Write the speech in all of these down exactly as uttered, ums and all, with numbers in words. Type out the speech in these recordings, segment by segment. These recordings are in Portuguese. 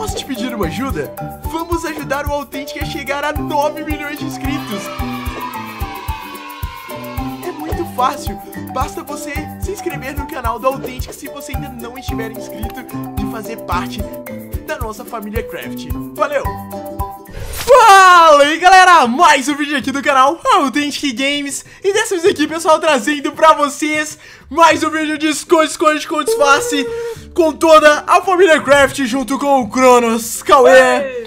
Posso te pedir uma ajuda? Vamos ajudar o Authentic a chegar a nove milhões de inscritos. É muito fácil. Basta você se inscrever no canal do Authentic se você ainda não estiver inscrito e fazer parte da nossa família Craft. Valeu! Fala aí galera, mais um vídeo aqui do canal Authentic Games. E dessa vez aqui pessoal, trazendo pra vocês mais um vídeo de esconde, esconde, esconde, disfarce com toda a família Craft, junto com o Cronos, Cauê,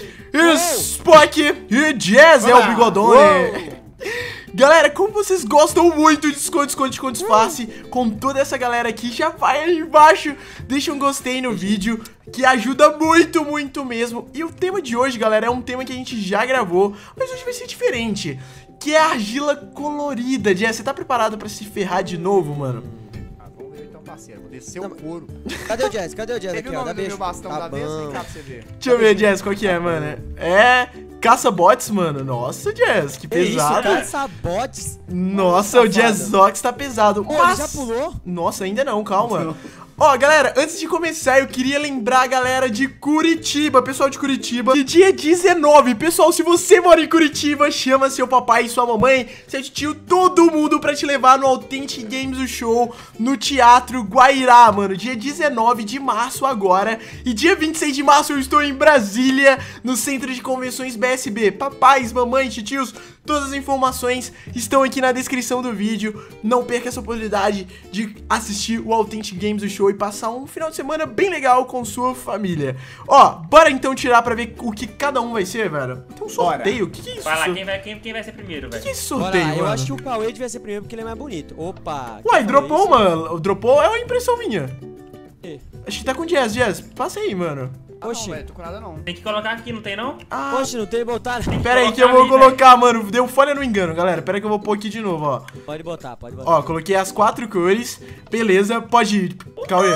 Spock e Jazz, é o Bigodone. Galera, como vocês gostam muito de esconde, esconde, esconde, disfarce com toda essa galera aqui, já vai aí embaixo, deixa um gostei no vídeo, que ajuda muito, muito mesmo. E o tema de hoje, galera, é um tema que a gente já gravou, mas hoje vai ser diferente, que é a argila colorida. Jess, você tá preparado pra se ferrar de novo, mano? Ah, vamos ver então, parceiro, vou descer o couro. Cadê o Jazz? Cadê o Jazz? Teve Aqui, o ó, nome dá do beijo. meu bastão Tá da vez, bom. vem cá pra você ver. Deixa eu ver, Jess, qual que é, mano? É... Caça-bots, mano. Nossa, Jazz, que pesado. Isso, caça-bots. Nossa, o Jazzox tá pesado. Pô, Mas... ele já pulou? Nossa, ainda não, calma. Ó, galera, antes de começar, eu queria lembrar a galera de Curitiba, pessoal de Curitiba, que dia dezenove, pessoal, se você mora em Curitiba, chama seu papai e sua mamãe, seu tio, todo mundo pra te levar no Authentic Games, o show, no Teatro Guairá, mano, dia dezenove de março agora, e dia vinte e seis de março eu estou em Brasília, no Centro de Convenções B S B. Papais, mamães, tios, todas as informações estão aqui na descrição do vídeo. Não perca essa oportunidade de assistir o Authentic Games, o show, e passar um final de semana bem legal com sua família. Ó, bora então tirar pra ver o que cada um vai ser, velho. Tem um sorteio? O que, que é isso? Vai lá, quem vai, quem, quem vai ser primeiro, O que, velho? que é esse Bora sorteio, lá, mano? eu acho que o Cauê devia ser primeiro porque ele é mais bonito. Opa. Uai, quem dropou, falou isso? mano. Dropou é uma impressão minha. E? Acho que tá com Jazz, Jazz. Passa aí, mano. Ah, não, Oxi. velho, tô com nada não. Tem que colocar aqui, não tem não? Ah, Poxa, não tem botar. pera aí que colocar eu vou ali, colocar, mano. Deu falha no engano, galera. Pera aí que eu vou pôr aqui de novo, ó. Pode botar, pode botar. Ó, coloquei as quatro cores. Beleza, pode ir, Cauê.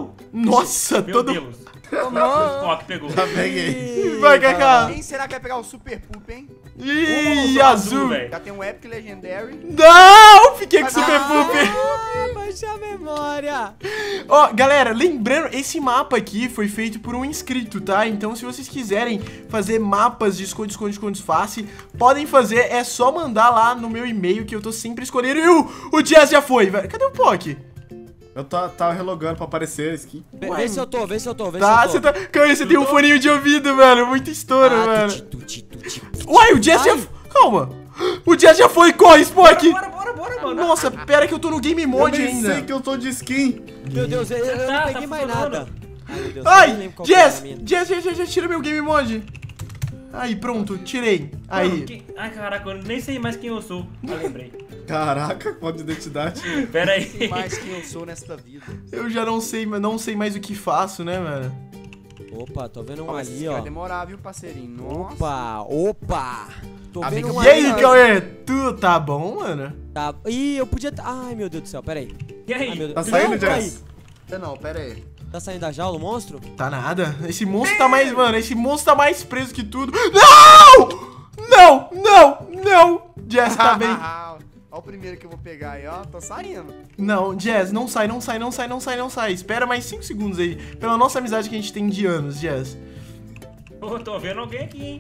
Nossa, Meu todo... Deus. Não. Ó, que pegou. Ih, Vai, Kaká. Quem será que vai pegar o Super Poop, hein? Ih, Ô, azul. velho. Já tem um Epic Legendary. Não, fiquei com Super Ah. Poop. Ah, baixa a memória. Ó, galera, lembrando, esse mapa aqui foi feito por um inscrito, tá? Então, se vocês quiserem fazer mapas de esconde, esconde, esconde, disfarce, podem fazer, é só mandar lá no meu e-mail que eu tô sempre escolhendo. E o, o Jazz já foi, velho. Cadê o Pock? Eu tava, tava relogando pra aparecer a skin. Vê, vê se eu tô, vê se eu tô, vê Tá, se você eu tô. tá... Cauê, você tem um foninho de ouvido, velho. Muito estouro, Ah, velho. tuti, tuti, tuti. Uai, o Jazz já... Ai. Calma. O Jazz já foi, corre, Spock. Bora, bora, bora, mano. Nossa, pera que eu tô no Game Eu Mode nem ainda. sei que eu tô de skin. Meu Deus, eu, eu Tá, não tá peguei mais funcionando. nada. Ai, meu Deus, eu nem Ai, lembro qual que era a Jazz, minha. Jazz, Jazz, Jazz, tira meu Game Mode. Aí, pronto, tirei. Mano, Aí. quem- Ai, caraca, eu nem sei mais quem eu sou. Ah, lembrei. Caraca, código de identidade. Pera Não sei aí. mais quem eu sou nesta vida. Eu já não sei, não sei mais o que faço, né, mano? Opa, tô vendo Ó, um mas ali, esse vai ó. demorar, viu, parceirinho? Nossa. Opa, opa. Tô Ah, vendo bem um E aí, ali, ó. Cauê, tu tá bom, mano? Tá. Ih, eu podia... Ai, meu Deus do céu, pera aí. E Ai, meu aí? Deus. Tá saindo, Não, peraí. Jazz? Não, pera aí. Tá saindo da jaula o monstro? Tá nada. Esse monstro tá mais, mano, esse monstro tá mais preso que tudo. Não! Não, não, não. Jazz, tá bem. Ó o primeiro que eu vou pegar aí, ó. Tô saindo. Não, Jazz, não sai, não sai, não sai, não sai, não sai. Espera mais cinco segundos aí. Pela nossa amizade que a gente tem de anos, Jazz. Pô, tô vendo alguém aqui, hein?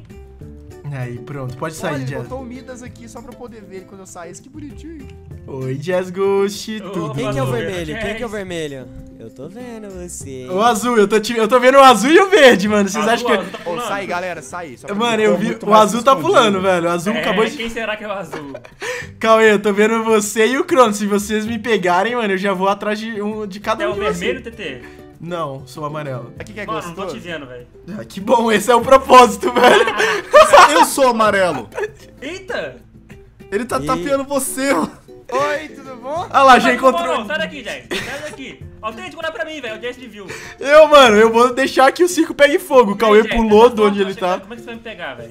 Aí, pronto, pode Olha, sair, ele Jazz. botou o Midas aqui só pra eu poder ver ele quando eu saísse. Que bonitinho. Oi, Jazz Ghost, Ô, tudo Quem que é o Mano, vermelho? Jazz. Quem que é o vermelho? Eu tô vendo você. O azul, eu tô, te- eu tô vendo o azul e o verde, mano. Vocês Azul, acham que... azul tá Ô, pulando. sai, galera, sai. Só pra Mano, ver. eu tô vi... muito O mais azul tá escondido. pulando, velho. O azul É, acabou de... quem será que é o azul? Cauê, eu tô vendo você e o Cronos. Se vocês me pegarem, mano, eu já vou atrás de, um, de cada É um o de vermelho, vocês. T T? Não, sou amarelo. Aqui que é Mano, não tô te gostoso. vendo, velho. Ah, que bom, esse é o propósito, velho. Eu sou amarelo. Eita! Ele tá Ih. tapeando você, ó. Oi, tudo bom? Ah lá, já Não, não, encontrou. não, sai daqui, Jess. Sai daqui. Autêntico, olha pra mim, velho. O Jess de viu. Eu, mano, eu vou deixar que o circo pegue fogo. O Cauê Jess, pulou tá de onde bom, ele tá tá. chegando. Como é que você vai me pegar, velho?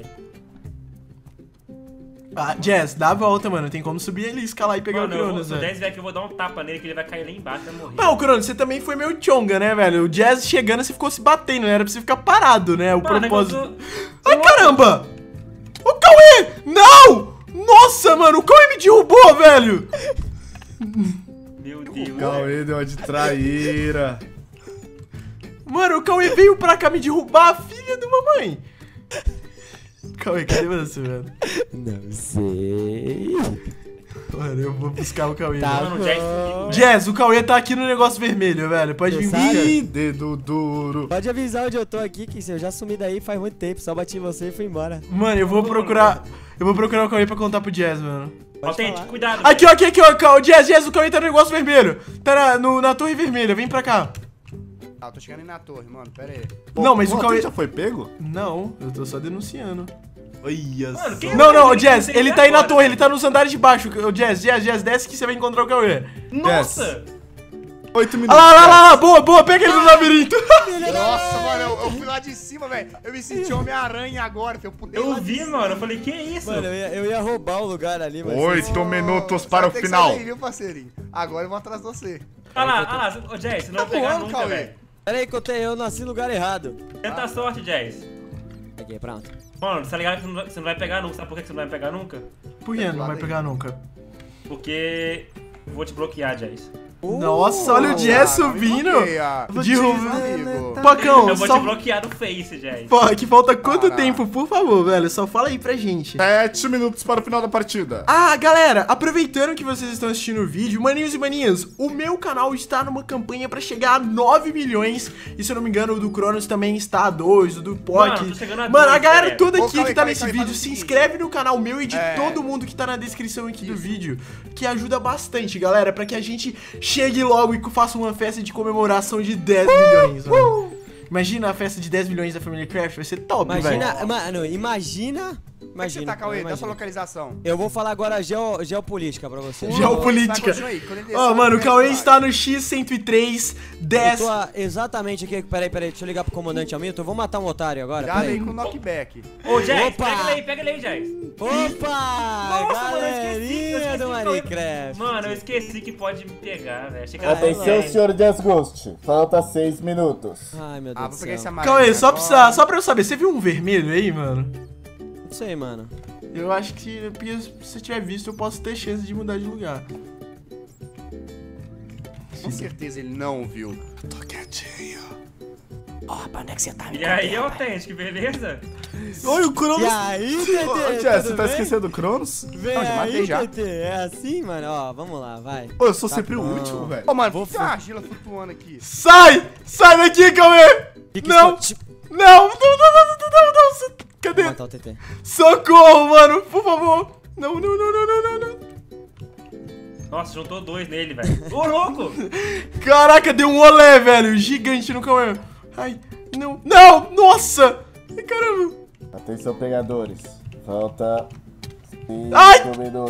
Ah, Jazz, dá a volta, mano. Tem como subir ali, escalar e pegar Mano, o eu vou- Cronos, se o velho. Jess vier aqui, eu vou dar um tapa nele que ele vai cair lá embaixo e vai morrer. Não, Cronos, você também foi meio chonga, né, velho? O Jazz chegando, você ficou se batendo, né? Era pra você ficar parado, né? O Mano, propósito. eu tô- Ai, caramba! O Cauê! Não! Nossa, mano, o Cauê me derrubou, velho! Meu Deus. Cauê deu uma de traíra. Mano, o Cauê veio pra cá me derrubar, filha de mamãe. Cauê, cadê você, velho? Não sei. Mano, eu vou buscar o Cauê. Tá velho. Mano, o Jazz sumiu. Jazz, o Cauê tá aqui no negócio vermelho, velho. Pode vir Você sabe? buscar. Ih, dedo duro. Pode avisar onde eu tô aqui, que eu já sumi daí faz muito tempo. Só bati em você e fui embora. Mano, eu vou procurar. Eu vou procurar o Cauê pra contar pro Jazz, mano. Pode Autêntico, falar. cuidado. Aqui, ó, aqui, aqui, ó, Cauê. Jazz, Jazz, o Cauê tá no negócio vermelho. Tá na, no- na torre vermelha, vem pra cá. Ah, eu tô chegando aí na torre, mano. Pera aí. Não, mas o Cauê Cauê. já foi pego? Não, eu tô só denunciando. Olha Mano, só. quem- Não, não, o Ele Jazz, tem ele que tá aí na agora, torre, né? ele tá nos andares de baixo. O Jazz, Jazz, Jazz, desce que você vai encontrar o Cauê. Nossa! Oito Ah minutos. lá, lá, lá, lá, boa, boa, pega ele no labirinto. Nossa, mano, eu, eu fui lá de cima, velho. Eu me senti Homem-Aranha agora, filho. Eu pulei lá Eu de vi, cima. mano. Eu falei, que isso? Mano, eu ia, eu ia roubar o lugar ali, mas... Oito Ô, minutos você para vai o ter que final. sair daí, viu, parceirinho? Agora eu vou atrás de você. Olha lá, olha lá. Ô, Jazz, você não Tá vai pegar voando, nunca, Cauê. velho. Pera aí que eu, te, eu nasci no lugar errado. Tenta a sorte, Jazz. Aqui, pronto. Mano, você tá ligado que você não vai- você não vai pegar nunca. Sabe por que você não vai pegar nunca? Por que não vai pegar nunca? Porque eu vou te bloquear, Jazz. Nossa, olha o Jazz Ah, não me subindo. bloqueia. Derruba. Amigo. Pacão, Eu vou só... te bloquear no Face, Jazz. Pô, que falta quanto Caraca. tempo, por favor, velho? Só fala aí pra gente. Sete minutos para o final da partida. Ah, galera, aproveitando que vocês estão assistindo o vídeo, maninhos e maninhas, o meu canal está numa campanha pra chegar a nove milhões. E se eu não me engano, o do Cronos também está a dois, o do Poc. Mano, tô chegando a Mano, a dois, galera galera. toda Ô, aqui Cauê, que tá Cauê, nesse Cauê, vídeo, faz o se seguinte. inscreve no canal meu e de É. todo mundo que tá na descrição aqui do Isso. vídeo, que ajuda bastante, galera, pra que a gente chegue logo e faça uma festa de comemoração de dez milhões, mano. Imagina a festa de dez milhões da Família Craft, vai ser top, velho. Imagina, mano, imagina... Como é que você Imagina, tá, Cauê? Dá imagina. sua localização. Eu vou falar agora geo, geopolítica pra você. Geopolítica. Vai, continua aí. Quando ele Ó, descer, mano, o vai, Cauê vai. está no X cento e três, Eu dez. tô a- exatamente aqui, peraí, peraí, deixa eu ligar pro comandante Hamilton, eu vou matar um otário agora, Já peraí. veio com knockback. Ô, Jazz, Opa! pega ele aí, pega ele aí, Jazz. Opa! Nossa, mano, eu esqueci, eu Galerinha esqueci do que eu- Minecraft. Mano, eu esqueci que pode me pegar, velho. Achei que Ah, era Atenção, Jazz. senhor Jazz Ghost. Falta seis minutos. Ai, meu Deus Ah, do vou pegar esse céu. amarelo. Cauê, só, agora. pra, só pra eu saber, você viu um vermelho aí, mano? Não sei, mano. Eu acho que se você tiver visto, eu posso ter chance de mudar de lugar. Com certeza ele não viu. Tô quietinho. E aí, autêntico, beleza? Oi, o Cronos. E aí, T T, Ô, Jazz, tudo você tá bem? esquecendo do Cronos? Vem Não, já matei aí, já. T T, é assim, mano? Ó, vamos lá, vai. Ô, eu sou Tá sempre bom. o último, velho. Ô, mano, Vou por que tem uma argila flutuando aqui? Sai! Sai daqui, Cauê! Fica Não! esco- Não! Não, não, não, não, não, não! so- Vou Cadê? matar o T T. Socorro, mano! Por favor! Não, não, não, não, não, não, não! Nossa, juntou dois nele, velho. Ô, louco! Caraca, deu um olé, velho! Gigante no Cauê! Ai, não! Não! Nossa! Ai, caramba! Atenção, pegadores. Falta Ai! cinco minutos.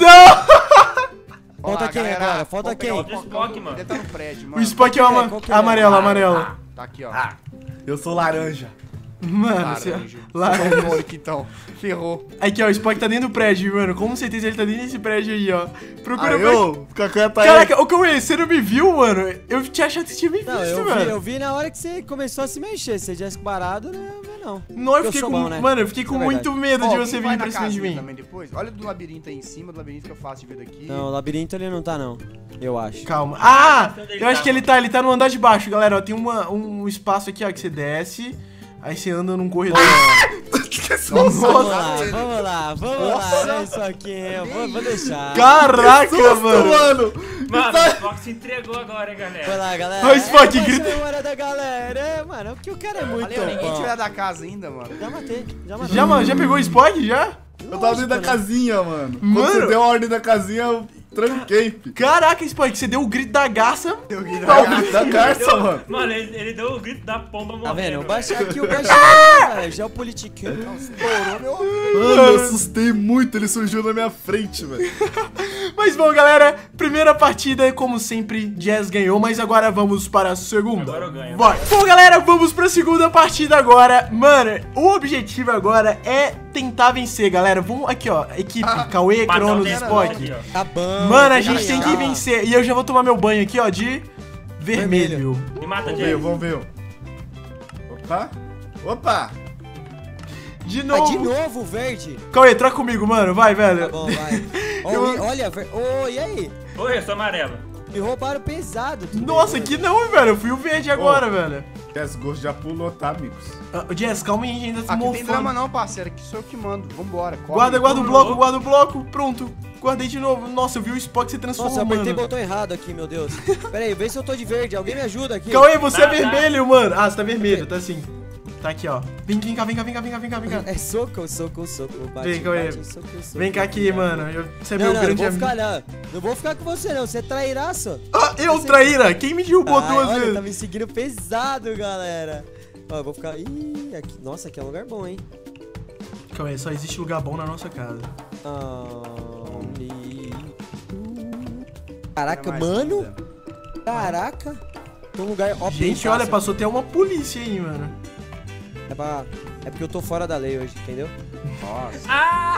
Não! Falta Olá, quem galera. agora? Falta Vamos pegar quem? o Spock, Spock, mano. Ele tá no prédio, O mano. Spock é Qual que é? uma... Qual que é? amarelo, amarelo. Tá aqui, ó. Eu sou laranja. Mano, você... Laranja. Laranja. Sonic, então. Ferrou. Aqui, ó, o Spock tá dentro do prédio, mano. Com certeza ele tá dentro desse prédio aí, ó. Procura Aí, o ô, fica quieto aí. Caraca, ô Cauê, você não me viu, mano? Eu tinha achado que você tinha me visto, Não, eu vi, velho. eu vi na hora que você começou a se mexer. Se você tivesse parado, não ia ver, não. Não, eu Eu fiquei sou com... bom, né? Mano, eu fiquei com Isso é muito medo de Ó, você quem vir vai pra na cima de casinha mim. também depois? Olha do labirinto aí em cima, do labirinto que eu faço de ver daqui. Não, o labirinto ele não tá, não. Eu acho. Calma. Ah, onde ele eu acho tá, que ele tá, ele tá no andar de baixo, galera. Ó, tem uma, um espaço aqui, ó, que você desce. Aí você anda num corredor. Vamos Nossa, lá, vamos lá, vamos lá. Olha isso aqui, eu vou, vou deixar. caraca, mano. Mano, Mano, o Spock se entregou agora, hein, Vai galera. lá, galera. Ô, Spock, é, vai grita- ser a memória da galera. É, mano, porque o cara é muito Valeu, ninguém bom. tira da casa ainda, mano. Já matei, já matei. Já, mano, já pegou o Spock, já? eu tava dentro da né? casinha, mano. Quando Mano. você deu a ordem da casinha, eu tranquei, fi. Caraca, Spock, você deu o grito da garça. Eu vi Dá o grito da garça, mano. Mano, ele, ele deu o grito da pomba morrendo. Tá vendo? Eu velho. baixei aqui o baixinho, velho. Geopoliticano. Estourou meu Mano, eu assustei muito, ele surgiu na minha frente, velho. Mas bom, galera, primeira partida, como sempre, Jazz ganhou, mas agora vamos para a segunda. Agora eu ganho. Vai. Bom, galera, vamos para a segunda partida agora. Mano, o objetivo agora é tentar vencer, galera. Vamos aqui, ó, equipe, Cauê, Matar o Cronos, Nero Spock. aqui, ó. Tá bom. Mano, a vou gente tem que deixar. vencer. E eu já vou tomar meu banho aqui, ó, de vermelho. Me mata, Vamos ver, Jazz. vamos ver. Opa. Opa. De Ah, novo. de novo, verde. Cauê, troca comigo, mano. Vai, velho. Tá bom, vai. Ó, Eu- e- olha, ver... Ô, e aí? Oi, eu sou amarelo. Me roubaram pesado. tudo Nossa, bem, que não, velho. Eu fui o verde agora, velho. Jazz Ghost já pulou, tá, amigos? Ah, Jazz, calma aí, a gente ainda se Aqui tem drama mofando. não, parceiro. Aqui sou eu que mando. Vambora. corre. Guarda, guarda o Vamos bloco, louco. guarda o bloco. Pronto. Guardei de novo. Nossa, eu vi o Spock se Nossa, eu transformando. apertei o botão errado aqui, meu Deus. Pera aí, vê se eu tô de verde. Alguém me ajuda aqui. Cauê, você Tá, é tá. vermelho, mano. Ah, você tá vermelho, tá assim. Tá aqui, ó. Vem, vem cá, vem cá, vem cá, vem cá, vem cá, vem cá. É soco, soco, soco. Bate, Vem, Cauê. bate, soco, soco, Vem cá aqui, bate. mano. Eu, você é Não, meu não, não grande vou amigo. ficar não. Não vou ficar com você não, você é trairaço. Ah, eu, traíra! Quem me derrubou Ai, duas olha, vezes? tá me seguindo pesado, galera. Ó, eu vou ficar... Ih, aqui... Nossa, aqui é um lugar bom, hein? Cauê, só existe lugar bom na nossa casa. Ah, e- Caraca, Mais mano. vida. Caraca. Tem um lugar... Ó, Gente, pensaço. olha, passou até uma polícia aí, mano. É, pra... é porque eu tô fora da lei hoje, entendeu? Nossa. Ah!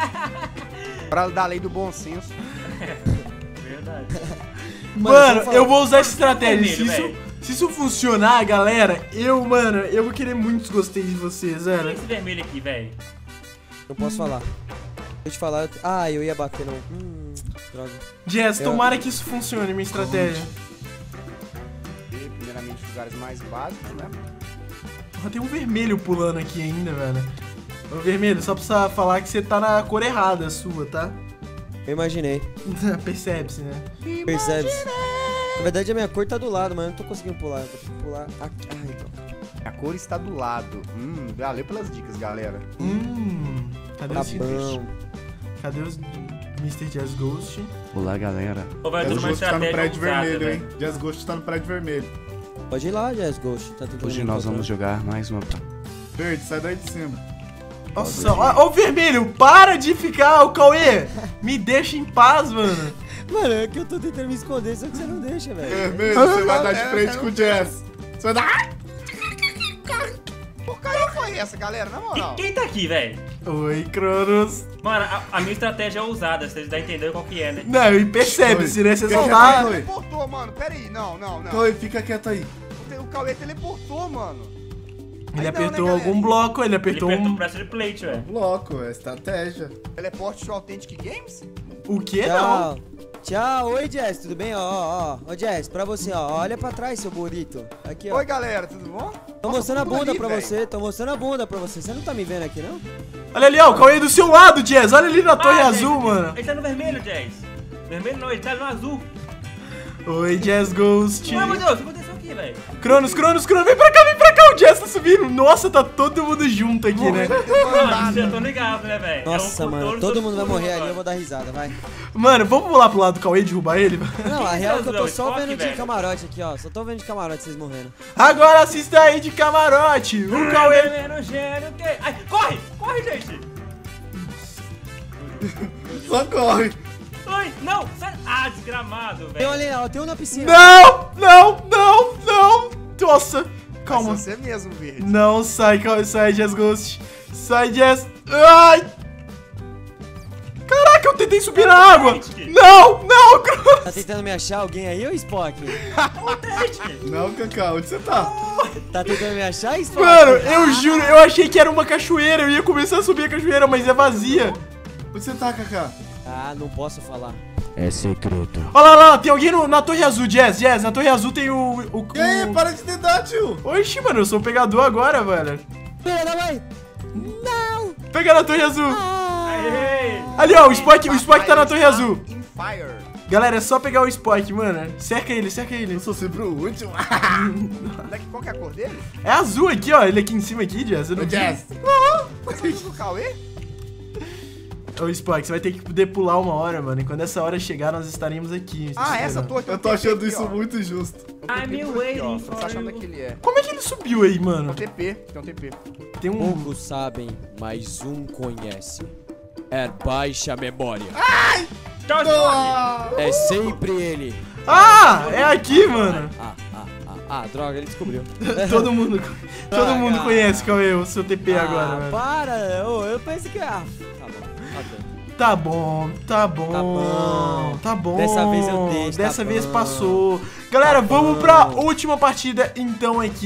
Pra da lei do bom senso. Verdade. Mano, Mano, só falar- eu vou usar essa estratégia. Se vermelho, isso, velho. se isso funcionar, galera, eu, mano, eu vou querer muitos gostei de vocês, Olha velho. esse vermelho aqui, velho. Não posso falar. Deixa eu te falar... eu- Ah, eu ia bater no... Hum, droga. Jazz, Eu- tomara que isso funcione, minha estratégia. E, primeiramente, lugares mais básicos, né? Ó, tem um vermelho pulando aqui ainda, velho. Ô, vermelho, só precisa falar que você tá na cor errada sua, tá? Eu imaginei. Percebe-se, né? Percebe-se. Na verdade, a minha cor tá do lado, mas eu não tô conseguindo pular. Eu vou ter que pular aqui. Ai, droga. A cor está do lado. Hum, valeu pelas dicas, galera. Hum, cadê Tá os bom. Cadê os mister Jazz Ghost? Olá, galera. Ou vai Jazz ter uma Ghost tá no estratégia prédio ousada, vermelho, velho. hein? Jazz Ghost tá no prédio vermelho. Pode ir lá, Jazz Ghost. Tá tentando Hoje me nós encontrar. vamos jogar mais uma... Verde, sai daí de cima. Nossa, ó, ó o vermelho, para de ficar, o Cauê! Me deixa em paz, mano. Mano, é que eu tô tentando me esconder, só que você não deixa, velho. Vermelho, você vai dar de é, frente é, com o Jazz. Você vai dar... Porcaria foi essa, galera? Na moral. Quem tá aqui, velho? Oi, Cronos. Mano, a, a minha estratégia é ousada, vocês já entenderam qual que é, né? Não, e percebe-se, né? Você só Oi. tá... Oi. Teleportou, mano. Pera aí. Não, não, não. Cauê, fica quieto aí. O te- O Cauê teleportou, mano. Ele Aí não, apertou né, algum galera? bloco, ele Ele apertou apertou um... o pressure plate, velho. Bloco, é estratégia. Teleporte to Authentic Games? O quê? Não. Tchau. Tchau. Oi, Jazz, tudo bem? Ó, ó, ó. Ô, Jazz, pra você, ó. Olha pra trás, seu bonito. Aqui, ó. Oi, galera, tudo bom? Tô Nossa, mostrando a tudo bunda ali, pra velho. você. Tô mostrando a bunda pra você. Você não tá me vendo aqui, não? Olha ali, ó, o Cauê do seu lado, Jazz. Olha ali na torre Ah, azul, Jazz, mano. Ele tá no vermelho, Jazz. Vermelho não, ele tá no azul. Oi, Jazz Ghost. Ai, meu Deus, o que aconteceu aqui, velho? Cronos, Cronos, Cronos, vem pra cá, vem pra cá, o Jazz tá subindo. Nossa, tá todo mundo junto aqui, né? Mano, eu tô ligado, né, velho? Nossa, É um mano. contorno Todo mundo vai todo morrer ali, agora. eu vou dar risada, vai. Mano, vamos pular pro lado do Cauê e derrubar ele? Não, a real é que eu tô Deus, só Spock, vendo de velho. camarote aqui, ó. Só tô vendo de camarote vocês morrendo. Agora assista aí de camarote. O Cauê... Gênio, gênio, que... Ai, corre! Corre, gente! Só corre. Ai, não! Sai... Ah, desgramado, Tem um velho. ali, ó. Tem um na piscina. Não, não, não, não. Nossa, calma. Vai ser você mesmo, verde. Não, sai, Cauê, sai, Jazz Ghost. Sai, Jazz. Ai. Caraca, eu tentei subir na água. Não, não, Cronos. Tá tentando me achar alguém aí, ô Spock? Não, Cacau, onde você tá? Tá tentando me achar, Spock? Mano, eu juro, eu achei que era uma cachoeira. Eu ia começar a subir a cachoeira, mas é vazia. Onde você tá, Cacá? Ah, não posso falar. É secreto. Olha lá, lá, tem alguém no- na torre azul, Jazz, Jazz. Na torre azul tem o... o, E aí, o... para de tentar, tio. Oxi, mano, eu sou o pegador agora, velho. Filha da mãe! Não! Pega na torre azul. Aê! Ali, ó, o Spock, o Spock tá na torre azul. In fire. Galera, é só pegar o Spock, mano. Cerca ele, cerca ele. Eu sou sempre o último. Moleque, qual que é a cor dele? É azul aqui, ó. Ele aqui em cima aqui, Jazz. Eu não Ô, vi. Jazz. O Cauê? Ô, Spock, você vai ter que poder pular uma hora, mano. E quando essa hora chegar, nós estaremos aqui. Ah, essa esperando. torre. tem um Eu tô T P achando aqui, isso ó. muito justo. Tem um I'm T P aqui, ó. waiting Você tá for achando you. que ele é? Como é que ele subiu aí, Tem mano? um T P, tem um T P. Tem um... Poucos sabem, mas um conhece. É baixa memória. Tchau, Spock! É sempre ele. Ah, é aqui, mano. Ah, ah, ah, ah, droga, ele descobriu. Todo mundo, todo Ah, mundo cara. conhece qual é o seu T P agora, ah, mano. para! Ô, eu pensei que... Ah, tá bom, ok. Tá bom, tá bom, Tá bom. tá bom. Dessa vez eu deixo, tá Dessa vez bom. passou. Galera, Tá vamos bom. pra última partida então aqui.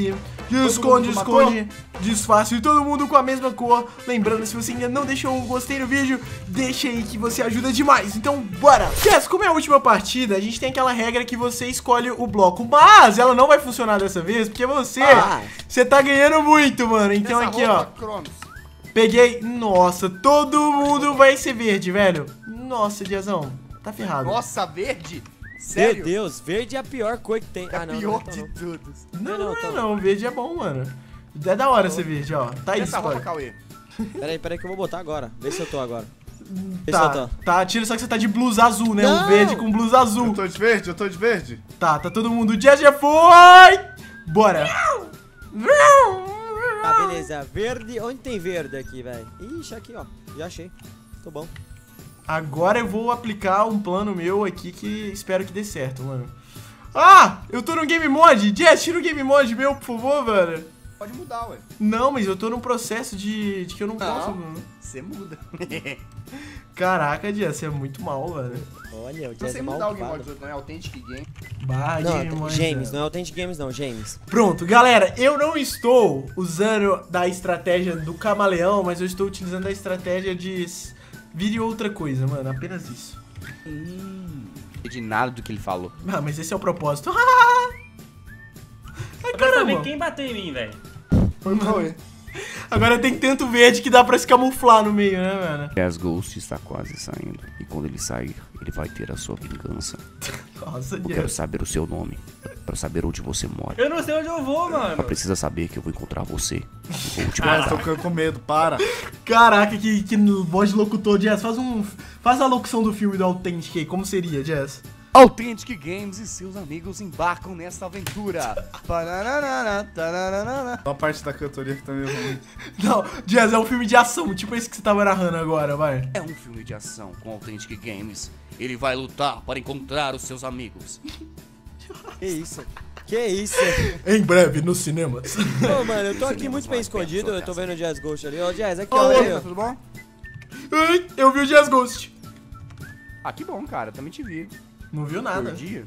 Esconde, mundo matou? esconde, disfarce, todo mundo com a mesma cor. Lembrando, se você ainda não deixou um gostei no vídeo, deixa aí que você ajuda demais. Então, bora! Jess, como é a última partida, a gente tem aquela regra que você escolhe o bloco. Mas ela não vai funcionar dessa vez, porque você, Ah. você tá ganhando muito, mano. Então Essa aqui, roupa, ó, Cronos. peguei. Nossa, todo mundo vai ser verde, velho. Nossa, Diazão, tá ferrado. Nossa, verde? Sério? Meu Deus, verde é a pior cor que tem. É ah, a não, pior não, de não, todos. Não, Não, não, não, é tá não, verde é bom, mano. É da hora ser verde, ó. Tá Essa isso, roupa, pai. Cauê. Peraí, peraí que eu vou botar agora. Vê se eu tô agora. Vê se eu Tá, tô. tá, tira só que você tá de blusa azul, né? Um Não! verde com blusa azul. Eu tô de verde, eu tô de verde. Tá, tá todo mundo. O Jazz já foi! Bora! Tá, beleza. Verde. Onde tem verde aqui, velho? Ixi, aqui, ó. Já achei. Tô bom. Agora eu vou aplicar um plano meu aqui que espero que dê certo, mano. Ah! Eu tô no Game Mode! Jazz, tira o Game Mode meu, por favor, velho. Pode mudar, ué. Não, mas eu tô num processo de, de que eu não posso, Não. mano. Você muda. Caraca, Jazz, você é muito mal, velho. Olha, o Não Jazz sei é mudar o Game malvado. Mode, não é Authentic Game. Bah, Game Não, Mode. James, não é Authentic Games não, James. Pronto, galera, eu não estou usando da estratégia do camaleão, mas eu estou utilizando a estratégia de s- vire outra coisa, mano, apenas isso. Hum. De nada do que ele falou. Ah, mas esse é o propósito. Ai, Eu quero saber caramba. quem bateu em mim, velho. Foi o Cauê. Agora tem tanto verde que dá pra se camuflar no meio, né, mano? Jazz Ghost está quase saindo. E quando ele sair, ele vai ter a sua vingança. Nossa, Eu quero Jazz. saber o seu nome. Pra saber onde você mora. Eu não sei onde eu vou, mano. Mas precisa saber que eu vou encontrar você. E vou te Ah, matar. tô ficando com medo, para. Caraca, que, que voz de locutor, Jazz. Faz um. Faz a locução do filme do Authentic aí, como seria, Jazz? Authentic Games e seus amigos embarcam nesta aventura. Parararara, tarararara. Só a parte da cantoria que tá meio ruim. Não, Jazz, é um filme de ação, tipo esse que você tava narrando agora, vai. É um filme de ação com Authentic Games. Ele vai lutar para encontrar os seus amigos. Que isso? Que isso? Em breve, nos cinemas. Ô, mano, eu tô aqui muito bem escondido, eu tô vendo o Jazz Ghost ali. Ô, Jazz, aqui, ó, Ô, aí, ó. Tudo bom? Ai, eu vi o Jazz Ghost. Ah, que bom, cara. Também te vi. Não viu nada. Por dia.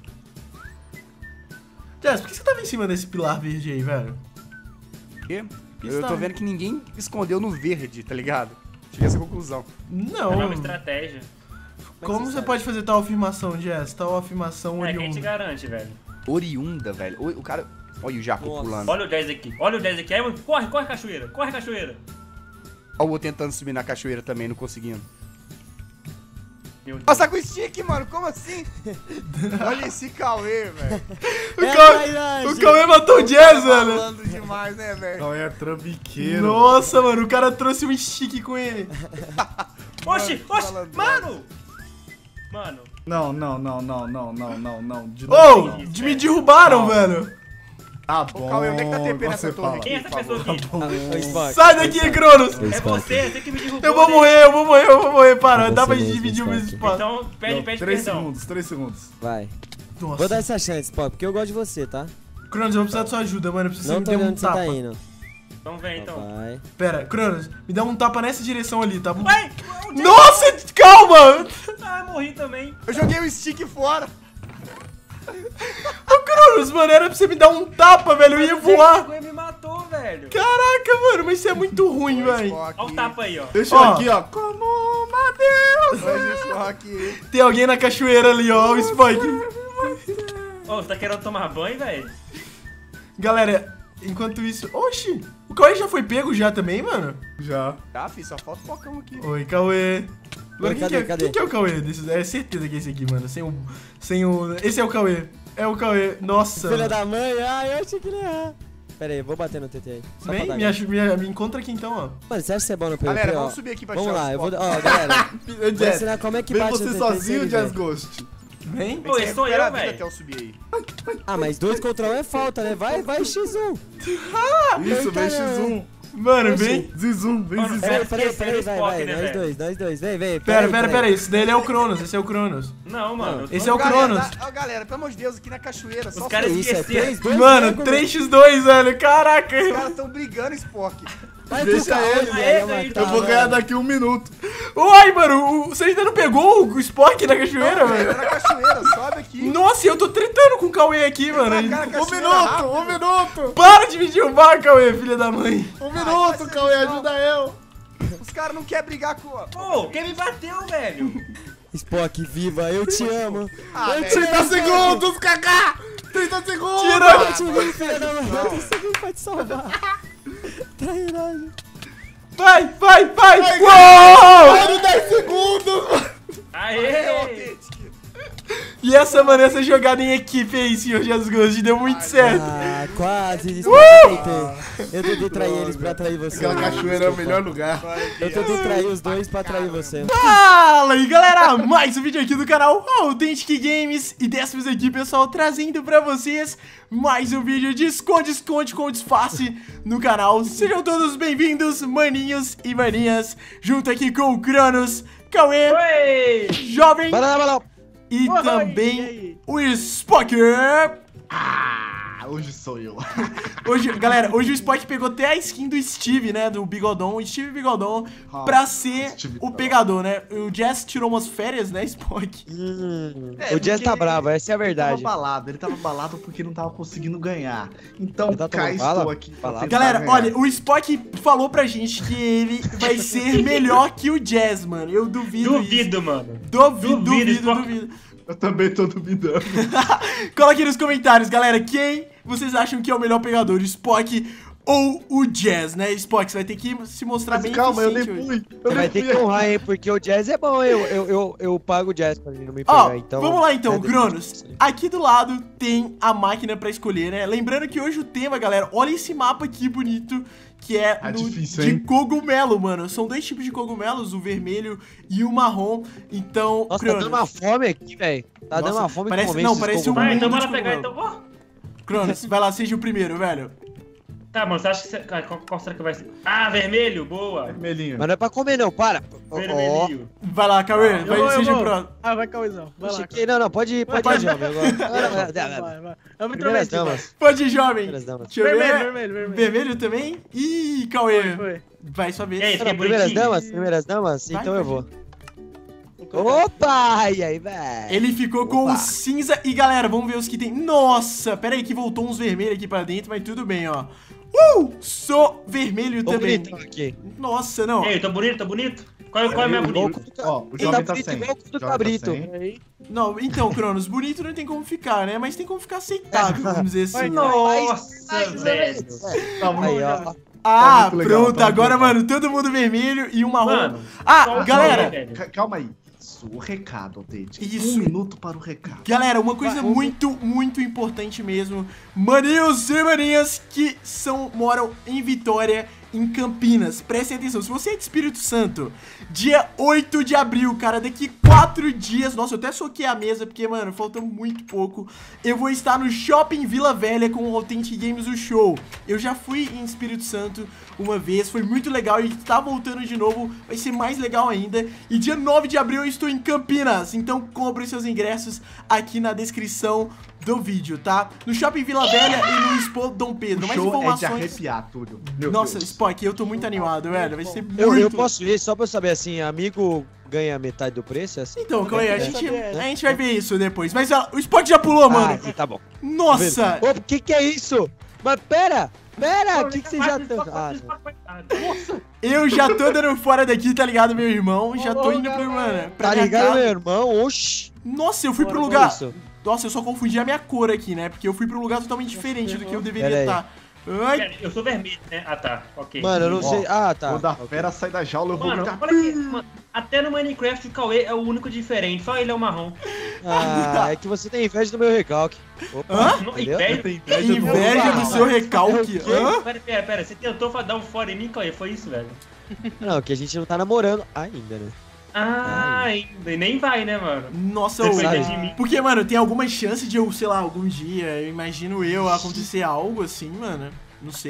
Jazz, por que você tava em cima desse pilar verde aí, velho? Quê? Que Eu tô está- vendo que ninguém escondeu no verde, tá ligado? Cheguei a essa conclusão. Não. É uma estratégia. Como você pode fazer tal afirmação, Jazz? Tal afirmação É, quem te oriunda. garante, velho. Oriunda, velho. O, o cara... Olha o Jaco Nossa. pulando. Olha o Jazz aqui. Olha o Jazz aqui. Aí, mano, corre, corre, cachoeira. Corre, cachoeira. Olha o outro tentando subir na cachoeira também, não conseguindo. Meu Deus. Nossa, com stick, mano. Como assim? Olha esse Cauê, velho. O É Cauê- trairagem. o Cauê matou o Jazz, velho. Falando demais, né, velho? Cauê é trambiqueiro. Nossa, mano, o cara trouxe um stick com ele. Oxi, oxi, malandro. mano. Mano. Não, não, não, não, não, não, não, não. De Ô, novo. de me derrubaram, velho. Tá bom. Cauê, onde é que tá T P você nessa torre fala. aqui? Quem é essa por pessoa favor. aqui? Ô, Spock. Sai daqui, Cronos. É você, você que me derrubou. Eu vou né? morrer, eu vou morrer, eu vou morrer. Para, É dá você pra mesmo, dividir o Spock. mesmo espaço. Então, pede, Não, pede três perdão. segundos, três segundos. Vai. Vou Nossa. dar essa chance, Spock, porque eu gosto de você, tá? Cronos, eu vou precisar da sua ajuda, mano. Eu preciso Não que tô você me dê olhando um onde você tá tapa. indo. Então vem, então. Vai. Pera, Cronos, me dá um tapa nessa direção ali, tá bom? Vai! o Jazz- Nossa, calma! Ah, morri também. Eu joguei o stick fora. Ô, Cronos, mano, era pra você me dar um tapa, velho. Eu ia voar. Ele me matou, velho. Caraca, mano, mas isso é muito ruim, velho. Spock. Olha o tapa aí, ó. Deixa eu Ó. aqui, ó. Como uma deusa. Olha o Spock. Tem alguém na cachoeira ali, ó, o Spike. Ô, você tá querendo tomar banho, velho? Galera, enquanto isso... Oxi, o Cauê já foi pego já também, mano? Já. Tá, filho, só falta o Focão aqui. Oi, Cauê. Agora, Oi, quem, cadê, que é, cadê? quem que é o Cauê? Desse- É certeza que é esse aqui, mano. Sem o... Sem o... Esse é o Cauê. É o Cauê. Nossa. Filha da mãe, ai, eu achei que ele ia errar. Pera aí, eu vou bater no T T aí. Só Vem, pra dar me, gol. ach- me, me encontra aqui então, ó. Mano, você acha que você é bom no P V P, Galera, ó? vamos subir aqui pra Vamos achar lá, o eu vou... Spock. Ó, galera, vou Jazz, ensinar como é que vem bate você no T T sozinho, dele, Jazz velho. Ghost. Vem. Pô, esse sou eu, Recupera a vida velho. até eu subir aí. Ah, mas dois contra um é falta, né? Vai, vai, xis um. Isso, vem caramba. X um. Mano, Oxi. vem. Zizum, vem Mano, Zizum. Peraí, Você peraí, esqueceu peraí, do vai, Spock, vai, né, nós velho? dois, nós dois, vem, vem. Pera, pera, pera aí. Esse daí é o Cronos. Esse é o Cronos. Não, mano. eu tô- Esse é o Galera, Cronos. tá- ó, galera, pelo amor de Deus, aqui na cachoeira, só Os caras Isso, é esqueceram. três, dois, Mano, dois, três por dois, velho. Caraca. Os caras tão brigando, Spock. Vai Deixa pro caralho, ele, velho, né? matar, Eu vou ganhar velho. daqui um minuto. Oi, mano, o- você ainda não pegou o Spock na cachoeira, velho? Era cachoeira, sobe aqui. Nossa, eu tô tretando com o Cauê aqui, mano. Cara, Um cachoeira minuto, rápido. um minuto. Para de me derrubar, Cauê, filha da mãe. Um minuto, Cauê, ajuda eu. Os caras não querem brigar com a... Pô, quem me bateu, velho? Spock, viva, eu te amo. Ah, eu velho. te trinta amo. segundos, Kaká. trinta segundos. Tira! Eu te amo, filha da mãe. Eu tenho segundo pra te salvar. Trairagem. Vai, vai, vai! Vai, Uou! Mano, dez segundos. Aê! E essa, mano, essa jogada em equipe aí, senhor Jesus Gomes, deu muito certo. Ah, quase. Spock, eu tentei. Eu tentei trair eles pra trair você. Aquela cachoeira é o melhor lugar. Eu tentei trair os dois pra trair você. Fala aí, galera! Mais um vídeo aqui do canal Authentic Games. E dessa vez aqui, pessoal, trazendo pra vocês mais um vídeo de esconde-esconde com disfarce no canal. Sejam todos bem-vindos, maninhos e maninhas, junto aqui com o Cronos, Cauê, Oi! Jovem Vai lá, vai lá. e Oi, também e aí? o Spocker. Ah, hoje sou eu. Hoje, galera, hoje o Spock pegou até a skin do Steve, né? Do Bigodon, Steve Bigodon, Ah, pra ser Steve o Bigodon. pegador, né? O Jazz tirou umas férias, né, Spock? Hum, É, o Jazz porque tá bravo, essa é a Ele verdade. tava balado, ele tava balado porque não tava conseguindo ganhar. Então, Ele tá cá tomando estou bala? aqui pra Balado? tentar Galera, ganhar. olha, o Spock falou pra gente que ele vai ser melhor que o Jazz, mano. Eu duvido isso. Duvido, mano. Duvido, Duvido, duvido, Spock. duvido. Eu também tô duvidando. Coloque aqui nos comentários, galera, quem vocês acham que é o melhor pegador, o Spock ou o Jazz, né? Spock, você vai ter que se mostrar Mas bem calma, eu nem eficiente hoje. fui. Eu Você vai nem ter fui. que honrar, hein, porque o Jazz é bom, eu, eu, eu, eu pago o Jazz pra ele não me Ó, pegar, então... vamos lá então, é Cronos. Aqui do lado tem a máquina pra escolher, né? Lembrando que hoje o tema, galera, olha esse mapa aqui bonito, que é Tá no- difícil, de hein? cogumelo, mano. São dois tipos de cogumelos, o vermelho e o marrom. Então, Nossa, tá Cronos, dando uma fome aqui, velho. Tá dando Nossa, uma fome parece- comer não, esses parece um- cogumelos. Vai, então mundo bora de pegar, cogumelo. então. Ó. Cronos, vai lá, seja o primeiro, velho. Tá, mano, você acha que você... ah, Qual, qual será que vai ser? Ah, vermelho, boa. Vermelhinho. Mas não é pra comer, não, para. Ó, Vermelhinho. Vai lá, Cauê, vai, Eu vou, eu seja o vou. próximo. Ah, vai, Cauêzão. Vai lá. Chiquei, não, não, pode ir, pode ir, jovem, agora. Agora, vai, vai, vai. Vai, vai. Eu me Primeiras intrometi, vai. damas. Pode ir, jovem. Primeiras damas. Deixa eu Vermelho, ver. vermelho, vermelho. Vermelho também? Ih, Cauê. Foi. Vai sua vez. E aí, Não, fiquei não, primeiras bonitinho? damas, primeiras damas, Vai, então eu pode vou. Opa, e aí, velho. Ele ficou com Opa. o cinza. E galera, vamos ver os que tem. Nossa, pera aí que voltou uns vermelhos aqui pra dentro, mas tudo bem, ó. Uh! Sou vermelho Tô também. bonitão aqui. Nossa, não. E aí, tô bonito, tô bonito? Qual, qual é o meu bonito? Ó, o Ele jovem tá tá bonito sem. igual o do O jovem cabrito. tá sem. Aí. Não, então, Cronos, bonito não tem como ficar, né? Mas tem como ficar aceitável, vamos dizer assim. Vai, né? Nossa, velho. Tá muito Aí, ó. Ah, muito legal, pronto, tá muito agora, legal. mano, todo mundo vermelho e um marrom. Mano, Ah, qual galera, o velho? Ca- Calma aí. Isso, o recado, Authentic. Isso. Um minuto para o recado. Galera, uma coisa muito, muito importante mesmo. Maninhos e maninhas que são, moram em Vitória, em Campinas. Prestem atenção, se você é de Espírito Santo, dia oito de abril, cara, daqui quatro dias. Nossa, eu até soquei a mesa porque, mano, falta muito pouco. Eu vou estar no Shopping Vila Velha com o Authentic Games, o show. Eu já fui em Espírito Santo uma vez, foi muito legal e tá voltando de novo, vai ser mais legal ainda. E dia nove de abril eu estou em Campinas, então compre seus ingressos aqui na descrição do vídeo, tá? No Shopping Vila Velha e no Expo Dom Pedro. O Mais show é de informações... arrepiar, Túlio. Meu Nossa, Deus. Spock, eu tô muito animado, velho, vai ser muito... Eu, eu posso ir, só pra eu saber, assim, amigo ganha metade do preço, é assim? Então, Cauê, a É. gente, a gente vai ver isso depois. Mas ó, o Spock já pulou, Ah, mano. então tá bom. Nossa! Ô, o que que é isso? Mas pera, pera, o que que você já... tá... Ah, não. Nossa! Eu já tô dando fora daqui, tá ligado, meu irmão? Já tô Ô, indo pro, galera. mano, pra Tá minha ligado, casa. meu irmão? Oxi. Nossa, eu fui pro Bora, lugar... isso. Nossa, eu só confundi a minha cor aqui, né? Porque eu fui pra um lugar totalmente diferente do que eu deveria Pera aí. estar. Ai, Pera, eu sou vermelho, né? Ah, tá. Ok. Mano, eu não Ó, sei... Ah, tá. Quando a Ok. fera sai da jaula, eu vou Mano, gritar. olha aqui, mano, até no Minecraft o Cauê é o único diferente, só ele é o marrom. Ah, é que você tem inveja do meu recalque. Opa, Hã? Não, entendeu? inveja. Tem inveja do inveja do Ah, seu recalque. É o Hã? Pera, pera, pera, você tentou fa- dar um fora em mim, Cauê? Foi isso, velho? Não, que a gente não tá namorando ainda, né? Ah, ainda. E nem vai, né, mano? Nossa, Você ô, sabe. de mim. porque, mano, tem alguma chance de eu, sei lá, algum dia, eu imagino eu, acontecer algo assim, mano? Não sei. Não,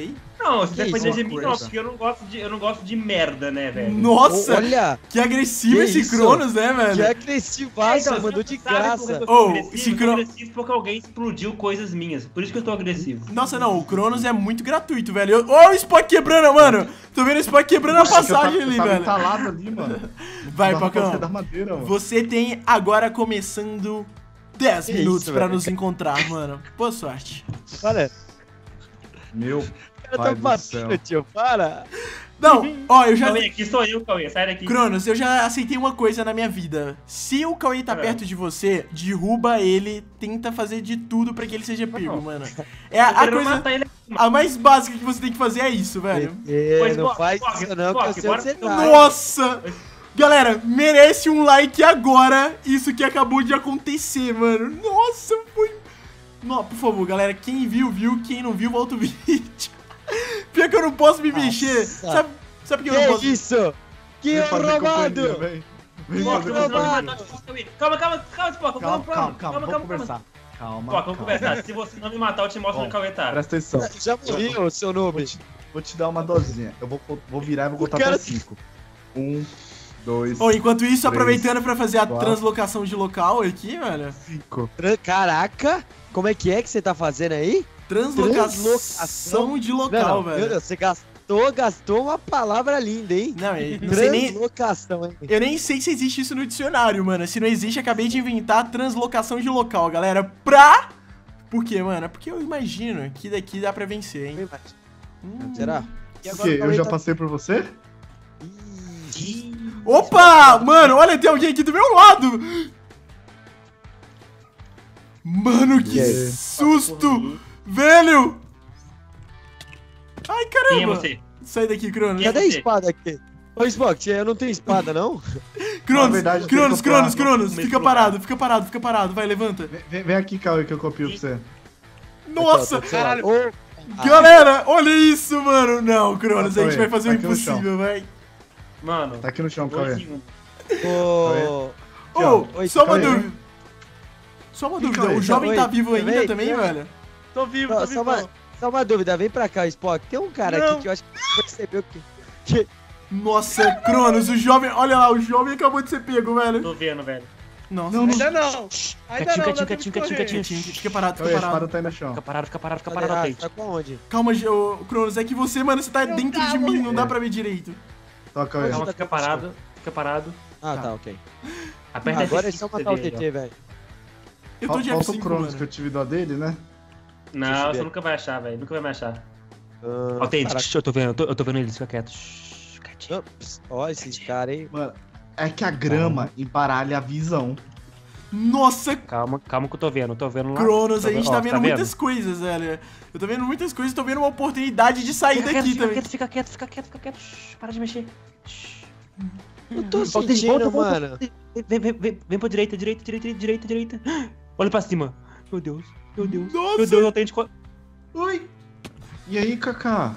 Não, você Que deve isso, fazer de mim, não, coisa. porque eu não gosto de, eu não gosto de merda, né, velho? Nossa, Olha, que agressivo que esse isso? Cronos, né, que velho? agressivaço, Então, mandou você de sabe por que graça. eu tô Ô, agressivo, esse eu tô cro- agressivo porque alguém explodiu coisas minhas. Por isso que eu tô agressivo. Nossa, não, o Cronos é muito gratuito, velho. Ô, o Spock quebrando, mano. Tô vendo o Spock quebrando a passagem ali, eu tava velho. entalado ali, mano. Vai, Dava pra Pacão. ser da madeira, mano. Você tem agora começando dez Que minutos isso, pra velho? nos encontrar, mano. Boa sorte. Olha, Meu eu pai tô do batendo, céu. tio, para. Não, ó, eu já... Cauê, aqui sou eu, Cauê, sai daqui. Cronos, eu já aceitei uma coisa na minha vida. Se o Cauê tá É. perto de você, derruba ele, tenta fazer de tudo pra que ele seja pego, não. mano. É Eu a, a quero coisa... matar ele aqui, mano. A mais básica que você tem que fazer é isso, velho. É, Pois, não Spock, faz Spock, isso não, que Spock, eu sei bora- onde você tá. Nossa! Galera, merece um like agora. Isso que acabou de acontecer, mano. Nossa, foi... Não, por favor, galera, quem viu, viu. Quem não viu, volta o vídeo. Pior que eu não posso me Nossa. mexer. Sabe, sabe por que eu não Que posso... isso? Que Vem fazer companhia, roubado! vem. Vem Spock, fazer você não me companhia. matar, Spock, Cauê. Calma, calma, calma, Spock, Calma, vamos, calma, vamos, calma, vamos conversar. Calma, Spock, vamos calma. conversar. Se você não me matar, eu te mostro Ó, onde o Cauê tá. Presta atenção. Já morri, ô seu noob. Vou te, vou te dar uma dosinha. Eu vou, vou virar e vou contar cara- até cinco. Um, dois, Oh, enquanto isso, Três, aproveitando pra fazer a quatro. translocação de local aqui, velho. cinco. Tra- Caraca, como é que é que você tá fazendo aí? Translocação Translocação? de Não, local, não, velho. meu Deus, você gastou, gastou uma palavra linda, hein? Não, eu não sei nem... Translocação, hein? Eu nem sei se existe isso no dicionário, mano. Se não existe, acabei de inventar translocação de local, galera. Pra... Por quê, mano? Porque eu imagino que daqui dá pra vencer, hein? Hum. Será? E O agora quê? o Cauê Eu já tá- passei por você? Ih, Opa! Mano, olha, tem alguém aqui do meu lado! Mano, que Yeah. susto! Velho! Ai, Quem é caramba! você? Sai daqui, Cronos. Quem é Cadê a você? espada aqui? Ô, Spock, eu não tenho espada, não? Cronos, Na verdade, tem Cronos, que comprar Cronos, no Cronos. mesmo Fica lugar. parado, fica parado, fica parado. Vai, levanta. Vem- Vem, vem aqui, Cauê, que eu copio pra você. Nossa! Aqui, ó, tô do seu lado. Ô, Galera, olha isso, mano. Não, Cronos, a gente vai fazer o Tá aqui no chão. impossível, vai. Mano, Tá aqui no chão, dois Cauê. em um. ô, Ô, Tchau. Oi, só uma Cauê. dúvida. Só uma dúvida, Cauê. o jovem Oi, tá vivo tudo ainda bem? também, Tudo bem? velho? Tô vivo, Não, tô só vivo. uma, só uma dúvida, vem pra cá, Spock. Tem um cara Não. aqui que eu acho que percebeu que. que Nossa, Cronos, o jovem. Olha lá, o jovem acabou de ser pego, velho. Tô vendo, velho. Nossa, Não, não. Ainda não. Ainda Quietinho, não, quietinho, dá tempo de quietinho, correr. quietinho, Fica, fica parado, Cauê, fica a espada parado. tá aí no chão. Fica parado, fica parado, fica Cadê? parado, Ah, atente. tá com onde? Calma, ô, Cronos, é que você, mano, você tá Eu dentro de tava- mim, não dá pra ver direito. Toca, Cauê. Calma, fica parado, fica parado. Ah, Tá. tá, ok. Aperta Agora é F cinco só pra matar o você ver T aí, T, velho. Eu tô de Falta F o cinco, Cronos, que mano. eu tive dó dele, né? ó. Não, Deixa eu você ver. nunca vai achar, velho. Nunca vai me achar. Ah, Autêntico, caraca. eu tô vendo, eu tô, eu tô vendo eles, fica quieto. Shhh, quietinho. Não, ps, Ó, esses caras aí. Mano, é que a grama embaralha a visão. Nossa, Calma, calma que eu tô vendo, eu tô vendo lá. Cronos, Tô a gente ó, tá vendo muitas coisas, velho. Eu tô vendo muitas coisas, tô vendo uma oportunidade de sair Fica quieto, daqui fica também. quieto, fica quieto, fica quieto, fica quieto. Shhh, para de mexer. Shhh. Eu tô Volta, sentindo, volta, volta. mano. Vem, vem, vem, vem pra direita, direita, direita, direita, direita. Olha pra cima. Meu Deus, meu Deus. Nossa. Meu Deus, autêntico. Oi! E aí, Kaká?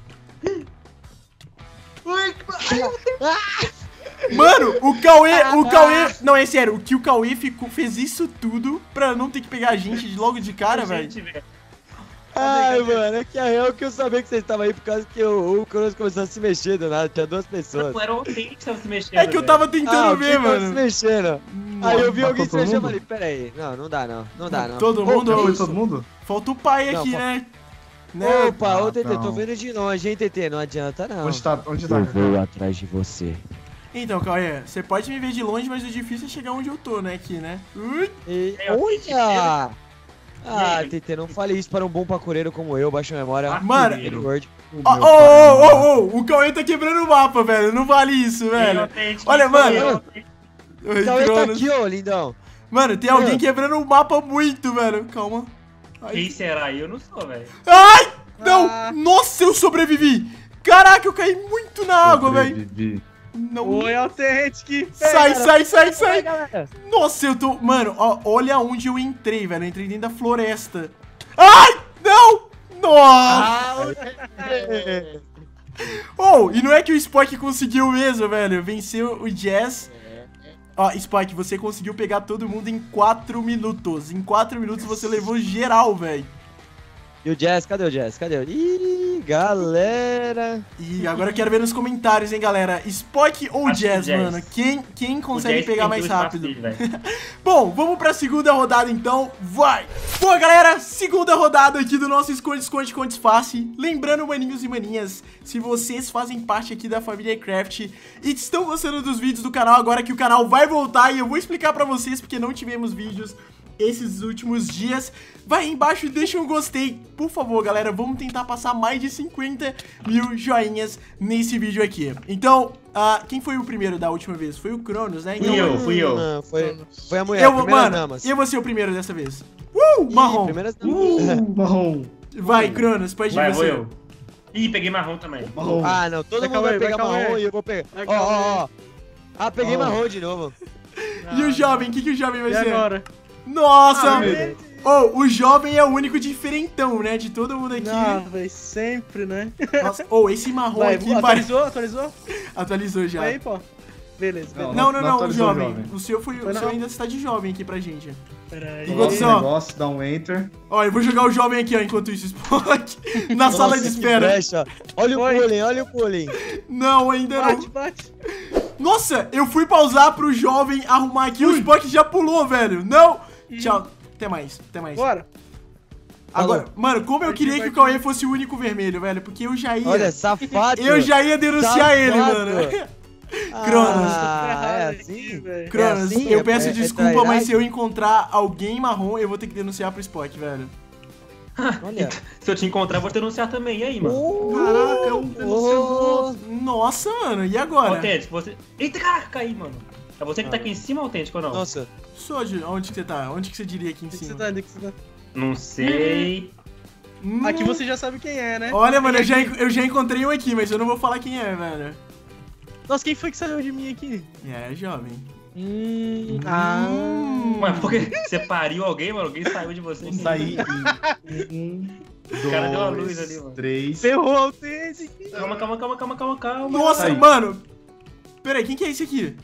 Mano, o Cauê, o Cauê... Não, é sério, o que o Cauê ficou, fez isso tudo pra não ter que pegar a gente de logo de cara, velho. Gente, velho. Ai, mano, é que a real que eu sabia que vocês estavam aí por causa que o, o Cronos começou a se mexer do nada, tinha duas pessoas. Não era o autêntico que tava se mexendo. É que eu tava tentando Ah, o ver, que tava se mano. mexendo. Aí eu vi Matou alguém se todo mexendo e mundo? falei, pera aí, não, não dá não, não dá não. Todo Ô, mundo- que Foi isso? todo mundo? Falta o pai Não, aqui, fa- né? Né? Opa, ô Ah, T T, tô não. vendo de longe, hein, T T, não adianta não. Onde tá? Onde tá, Kaká? atrás de você. Então, Cauê, você pode me ver de longe, mas o difícil é chegar onde eu tô, né? Aqui, né? Ui. E, É, eu fiquei olha! Ah, aí? T T, não fale isso para um bom pacureiro como eu, baixa a memória. Ah, Mano, Pacureiro. Word. Ô, ô, ô, ô, ô, o Cauê tá quebrando o mapa, velho. Não vale isso, Quem é o velho. autêntico? Olha, Quem mano. é o autêntico? Oi, Cauê tá Cronos. aqui, ô, lindão. Mano, tem alguém Ah. quebrando o mapa muito, velho. Calma. Ai, Quem será? Eu não sou, velho. Ai! Não! Ah. Nossa, eu sobrevivi! Caraca, eu caí muito na água, velho. Sobrevivi. Não. Oi, Authentic. Sai, sai, sai, sai! galera. Nossa, eu tô. Mano, ó, olha onde eu entrei, velho. Eu entrei dentro da floresta. Ai! Não! Nossa! Oh, e não é que o Spock conseguiu mesmo, velho. Venceu o Jazz. Ó, Spock, você conseguiu pegar todo mundo em quatro minutos. Em quatro minutos você levou geral, velho. E o Jazz, cadê o Jazz? Cadê o... Ih, galera. E agora eu quero ver nos comentários, hein, galera. Spock ou Acho que Jazz, Jazz. mano? Quem, quem O consegue Jazz pegar tem mais dois rápido? passos dele, velho. Bom, vamos pra segunda rodada então, vai! Bom, galera, segunda rodada aqui do nosso Esconde, Esconde com Disfarce. Lembrando, maninhos e maninhas, se vocês fazem parte aqui da família Craft e estão gostando dos vídeos do canal, agora que o canal vai voltar e eu vou explicar pra vocês porque não tivemos vídeos esses últimos dias, vai aí embaixo e deixa um gostei, por favor, galera. Vamos tentar passar mais de cinquenta mil joinhas nesse vídeo aqui. Então, uh, quem foi o primeiro da última vez? Foi o Cronos, né? Então, Fui eu, fui eu. Não, foi, foi a mulher, eu vou, primeiras mano, damas. eu vou ser o primeiro dessa vez. Uh, marrom. Primeiras damas. Uh, marrom. Vai, Cronos, pode ir Vai, você. vou eu. Ih, peguei marrom também. Marrom. Ah, não, todo Vai, mundo vai Cauê, pegar vai, marrom Cauê. e eu vou pegar. Vai, Ó, ó, Cauê. ó. Ah, peguei Ó. marrom de novo. E o jovem, o que, que o jovem vai E ser? agora? Nossa! Ah, Oh, o jovem é o único diferentão, né? De todo mundo aqui. Não, véi, sempre, né? Nossa, oh, esse marrom Vai, aqui parece... atualizou, atualizou? Atualizou já. Vai aí, pô. Beleza, beleza. Não, não, não, o atualizou, jovem. O seu, foi, Foi o seu não. ainda está de jovem aqui pra gente. Peraí. Enquanto Coloca isso, o ó. negócio, dá um enter. Ó, eu vou jogar o jovem aqui, ó, enquanto isso, Spock. Na sala de Nossa, que espera. brecha. Olha o Foi. pulling, olha o pulling. Não, ainda Bate, não. bate. Nossa, eu fui pausar pro jovem arrumar aqui. O Spock já pulou, velho. Não. Tchau. Até mais, até mais. Bora. Agora, mano, como eu Partiu, queria que o partiu. Cauê fosse o único vermelho, velho. Porque eu já ia... Olha, safado. eu já ia denunciar Safado. ele, mano. Cronos. Ah, é Aqui, assim? velho. Cronos, assim? eu É- peço é- é desculpa, mas trairagem? se eu encontrar alguém marrom, eu vou ter que denunciar pro Spock, velho. Olha. Se eu te encontrar, eu vou te denunciar também. E aí, mano? Caraca, um denunciando o outro. Nossa, mano, e agora? Autêntico, você... Eita, caraca, caí, mano. É você que tá aqui em cima, Autêntico, ou não? Nossa. Soji, onde que você tá? Onde que você diria aqui em Onde que você cima? tá? Onde que você tá? Não sei. Hum, Aqui você já sabe quem é, né? Olha, mano, eu já, en- eu já encontrei um aqui, mas eu não vou falar quem é, velho. Nossa, quem foi que saiu de mim aqui? É, jovem. Hum. Ah. Mas porque você pariu alguém, mano? Alguém saiu de você. Vou sair em um, O cara deu a luz dois, ali, mano. três. Ferrou autêntico. Calma, calma, calma, calma, calma, calma. Nossa, Aí. mano. Pera aí, quem que é esse aqui?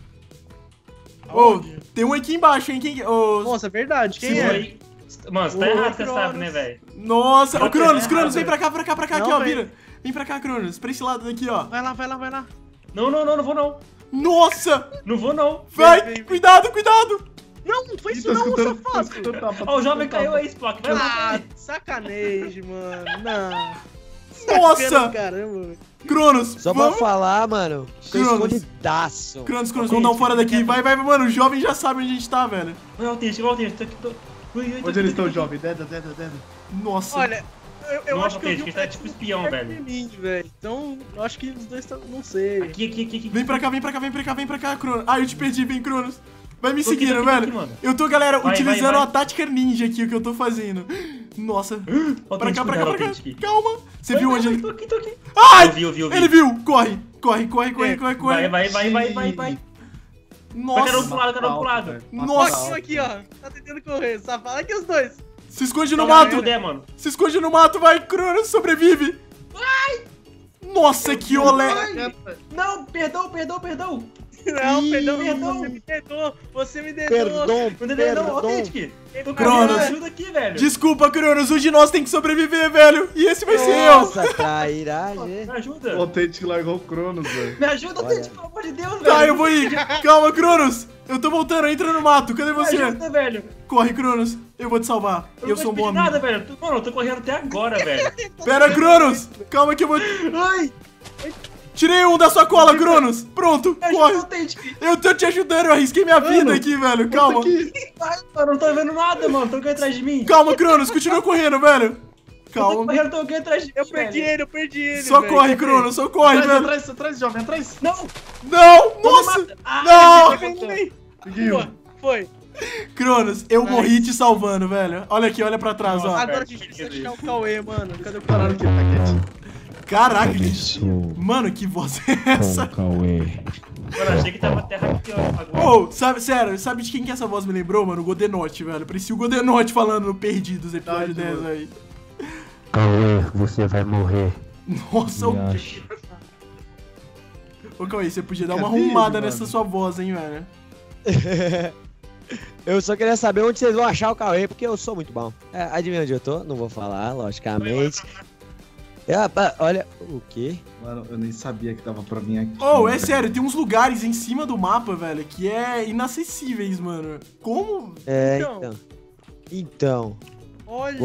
Ô, tem um aqui embaixo, hein? Quem que... ô, Nossa, é verdade. Quem Isso é? aí- Mano, você tá Ô, errado, você Cronos. sabe, né, velho? Nossa, ô Não, Cronos, tá Cronos, errado. vem pra cá, pra cá, pra cá, Não, aqui, ó, velho. vira. Vem pra cá, Cronos, pra esse lado daqui, ó. Vai lá, vai lá, vai lá. Não, não, não, não vou não. Nossa, Não vou não. vai, vem, vem. cuidado, cuidado. Não, não foi Ih, isso tô não, escutando- tô safado. escutando tapa, tô Ó, o jovem escutando caiu tapa. aí, Spock. Vai lá. Ah, sacanagem, mano. Não. Nossa, Sacana, Caramba, velho. Cronos, Só pra vamos. falar, mano. Tô Cronos. escondidaço. Cronos, Cronos, vamos dar um fora daqui. Vai, vai, mano, o jovem já sabe onde a gente tá, velho. Vai, Autêntico, vai, Autêntico. Tô aqui, tô... Ui, ui, tô Onde eles aqui, tô estão, aqui. jovem? Deda, deda, deda. Nossa. Olha, eu, eu Nossa, acho que eu vi Autêntico, um tá tipo espião, perto velho. de mim, velho. Então, eu acho que os dois estão... Não sei. Aqui, aqui, aqui, aqui. Vem pra cá, vem pra cá, vem pra cá, vem pra cá, Cronos. Ah, eu te perdi, vem, Cronos. Vai me Tô aqui, seguindo, tô aqui, tô velho. aqui, mano. Eu tô, galera, Vai, utilizando vai, vai. a tática ninja aqui, o que eu tô fazendo. Nossa. Pra cá, Autêntico, pra cá, cuidado, pra cá. Autêntico. Calma. Você Vai, viu vai, onde vai, ele... Tô aqui, tô aqui. Ai! Eu vi, eu vi, eu vi. Ele viu. Corre. Corre, corre, corre, corre, corre. Vai, vai, vai, vai, vai, vai. Vai, Nossa. cada um pro lado, cada um pro lado. velho. Nossa. Ó, aqui, ó. Tá tentando correr. Safado aqui os dois. Se esconde no Não, mato. se puder, mano. Se esconde no mato, vai, Cronos, sobrevive. Nossa, que olé. Não, perdão, perdão, perdão. Não, Ih, perdão, perdão. você me perdoou. Você me Perdão, dedou. Não entendeu, não, perdão. Autêntico. Tô Cronos. querendo ajuda aqui, velho. Desculpa, Cronos, um de nós tem que sobreviver, velho. E esse vai ser eu. Nossa, trairagem. Me ajuda. O autêntico largou o Cronos, velho. Me ajuda, Olha. Autêntico, pelo amor de Deus, velho. Tá, eu vou ir. Calma, Cronos. Eu tô voltando, entra no mato. Cadê Me você? ajuda, velho. Corre, Cronos. Eu vou te salvar. Eu, Eu não sou um vou bom te pedir amigo. nada, velho. Tu- Mano, eu tô correndo até agora, velho. Pera, Cronos. Calma que eu vou... Ai, Tirei um da sua cola, Cronos. Pronto, me ajuda, corre. Autêntico. Eu tô te ajudando, eu arrisquei minha vida aqui, velho. Calma. Ai, mano, não tô vendo nada, mano. Tô alguém atrás de mim. Calma, Cronos. Continua correndo, velho. Eu tô Calma. correndo, tô alguém atrás de mim. Eu perdi velho. ele, eu perdi ele. Só velho. corre, Cadê? Cronos. Só corre, Atrás, velho. atrás, atrás, jovem, atrás. Não, Não, não nossa. mata. Ah, Não. Vem, vem, vem. Peguei Boa, um. foi. Cronos, eu morri te salvando, velho. Olha aqui, olha pra trás, ó. Nossa. Agora a que gente que precisa é achar o Cauê, mano. Cadê o Falaram Cauê? que tá quietinho. Caraca, que... Mano, que voz é essa? Mano, achei que tava terra aqui, ó. Agora. Ô, sabe, sério, sabe de quem que essa voz me lembrou, mano? O Godenote, velho. Parecia o Godenote falando no Perdidos, episódio Verdade, dez mano. aí. Cauê, você vai morrer. Nossa, ô, Me acha. ô Cauê, você podia dar uma Fica vivo, arrumada mano. nessa sua voz, hein, velho. Eu só queria saber onde vocês vão achar o Cauê, porque eu sou muito bom. É, adivinha onde eu tô? Não vou falar, logicamente. Ah, pá, olha, o quê? Mano, eu nem sabia que tava pra mim aqui. Oh, é sério, tem uns lugares em cima do mapa, velho, que é inacessíveis, mano. Como? É, Então. então. Então, Olha.